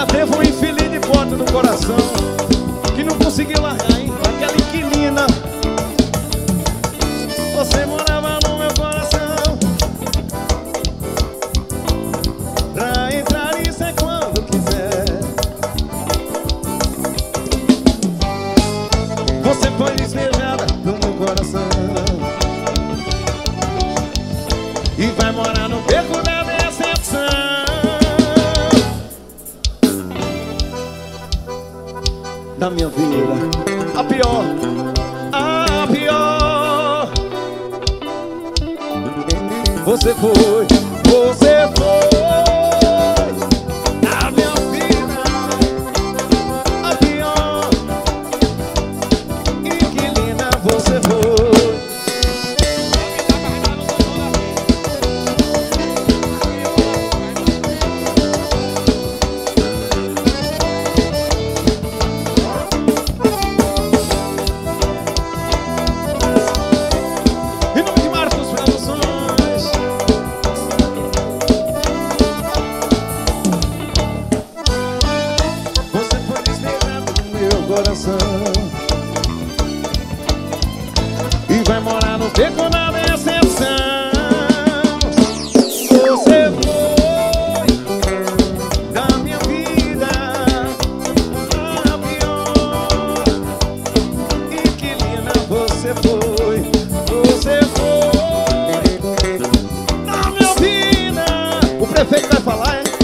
já teve um infeliz de porta no coração que não conseguiu largar, hein? Aquela inquilina. Você morava no meu coração. Pra entrar isso é quando quiser. Você foi despejada do meu coração e vai morar no beco da decepção. Da minha vida, a pior, a pior. Você foi, você foi. Da minha vida, a pior. Inquilina, você foi. E vai morar no beco da decepção. Você foi da minha vida, a pior. Inquilina, você foi. Você foi da minha vida. O prefeito vai falar, hein?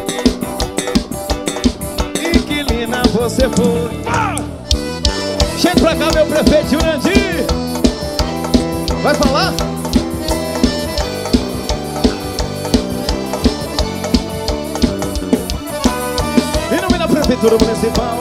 Inquilina, você foi. Ah! Chega pra cá, meu prefeito Jurandir. Vai falar? Em nome da Prefeitura Municipal.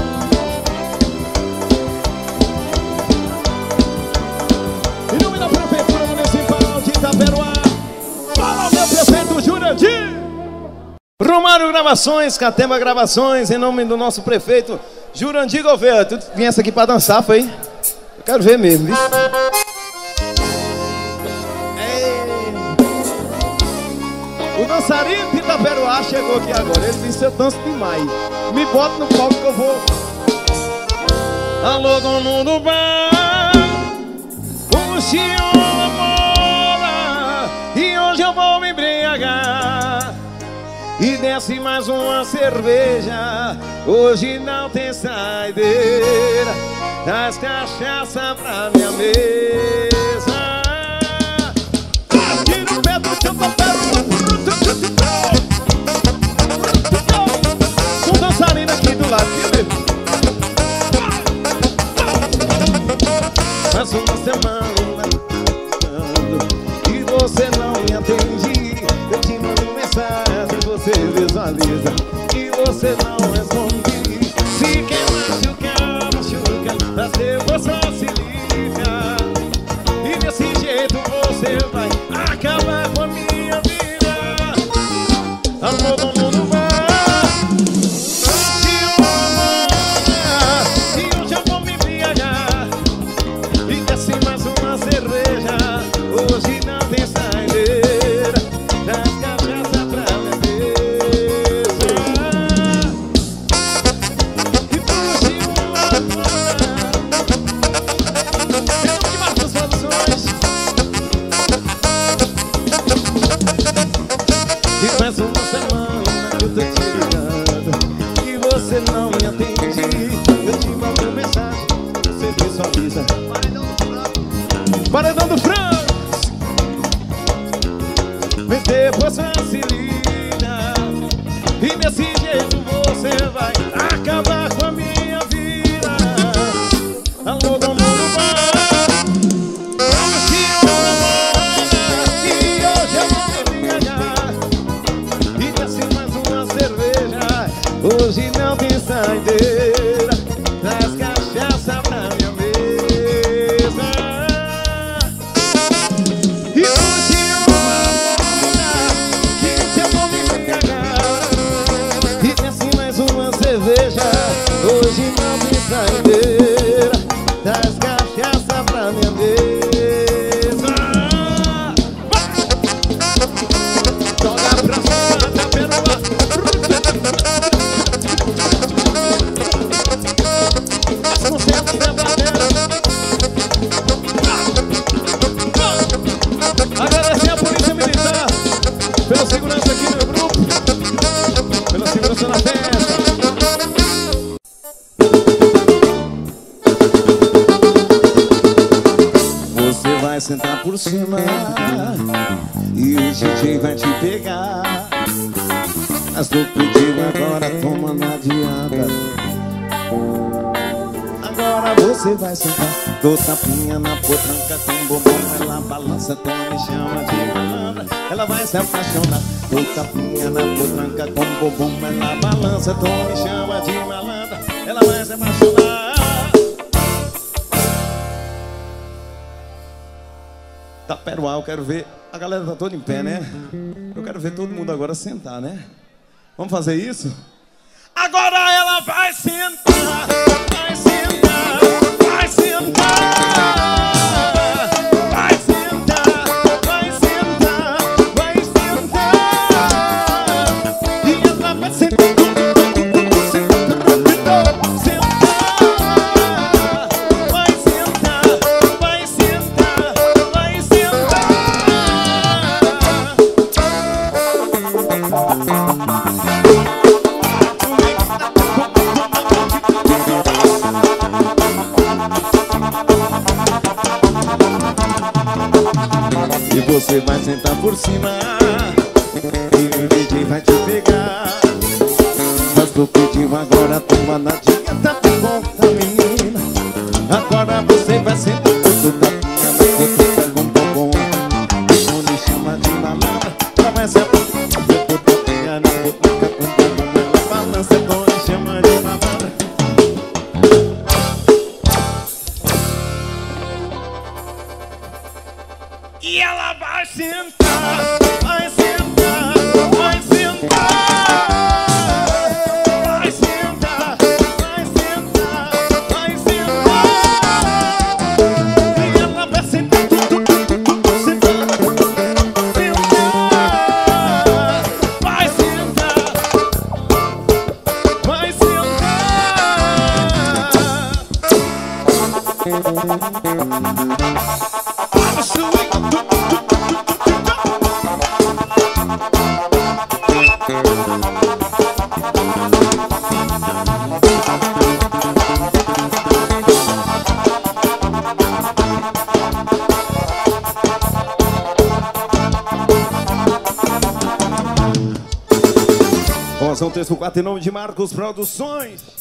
Em nome da Prefeitura Municipal de Itaperuá. Fala, meu prefeito Jurandir. Romário Gravações, Catema Gravações. Em nome do nosso prefeito Jurandir Gouveia. Tu viesse aqui pra dançar, foi? Eu quero ver mesmo, viu? O dançarino de Itaperuá chegou aqui agora. Ele disse: eu danço demais. Me bota no palco que eu vou. Alô, dono do bar, o senhor namora e hoje eu vou me embriagar. E desce mais uma cerveja, hoje não tem saideira. Traz cachaça pra minha mesa. Aqui no pé do teu papel. Com dançarina aqui do lado, viu? Mais uma semana e você não me atende. Eu te mando mensagem, você visualiza e você não responde. Se quer machucar, machuca, pra ser você se livra. E desse jeito você vai acabar com a minha vida. Alô, dono do bar, se eu amar, e hoje eu vou me embriagar. E desce mais uma cerveja, hoje não tem saideira. Traz cachaça pra minha mesa. E puxe uma fora. Eu não te mato as produções. E mais uma semana que eu tô te ligando e você não me atende. Eu te mando mensagem, você visualiza. Paredão do Franco. Mas depois facilita. E desse jeito você vai acabar com a minha vida. Alô, dono do bar, o senhor namora e hoje eu vou me embriagar. E desce mais uma cerveja, hoje não tem saideira. Traz cachaça pra minha mesa. E hoje uma moda que eu vou me embriagar. E desce mais uma cerveja, hoje não tem saideira. Traz cachaça pra minha mesa. Joga pra cima da perola. sentar por cima e o D J vai te pegar. Mas tu pediu, agora toma, não adianta. Agora você vai sentar. Dou tapinha na potranca com bombom. Ela balança, tu me chama de malandra. Ela vai se apaixonar. Dou tapinha na potranca com bombom. Ela balança, tu me chama de malandra. Ela vai se apaixonar. Taperoá, eu quero ver. A galera tá toda em pé, né? Eu quero ver todo mundo agora sentar, né? Vamos fazer isso? Agora ela vai sentar, vai sentar, vai sentar, vai sentar, vai sentar, vai sentar. E ela vai sentar, sentar, vai sentar, vai sentar, vai sentar. E você vai sentar por cima e o D J vai te pegar. Mas tu pediu, agora toma na dica. Tá bom, tá menina. Agora você vai sentar por cima. Você com bombom. E quando chama de malandra, ela vai se apaixonar. Na boca com bombom. Ela balança quando chama de malandra. E ela vai sentar, vai sentar, vai sentar, vai sentar, vai sentar, vai sentar. E ela vai sentar, sentar, sentar, vai sentar, vai sentar. Formação três por quatro em nome de Marcos Produções.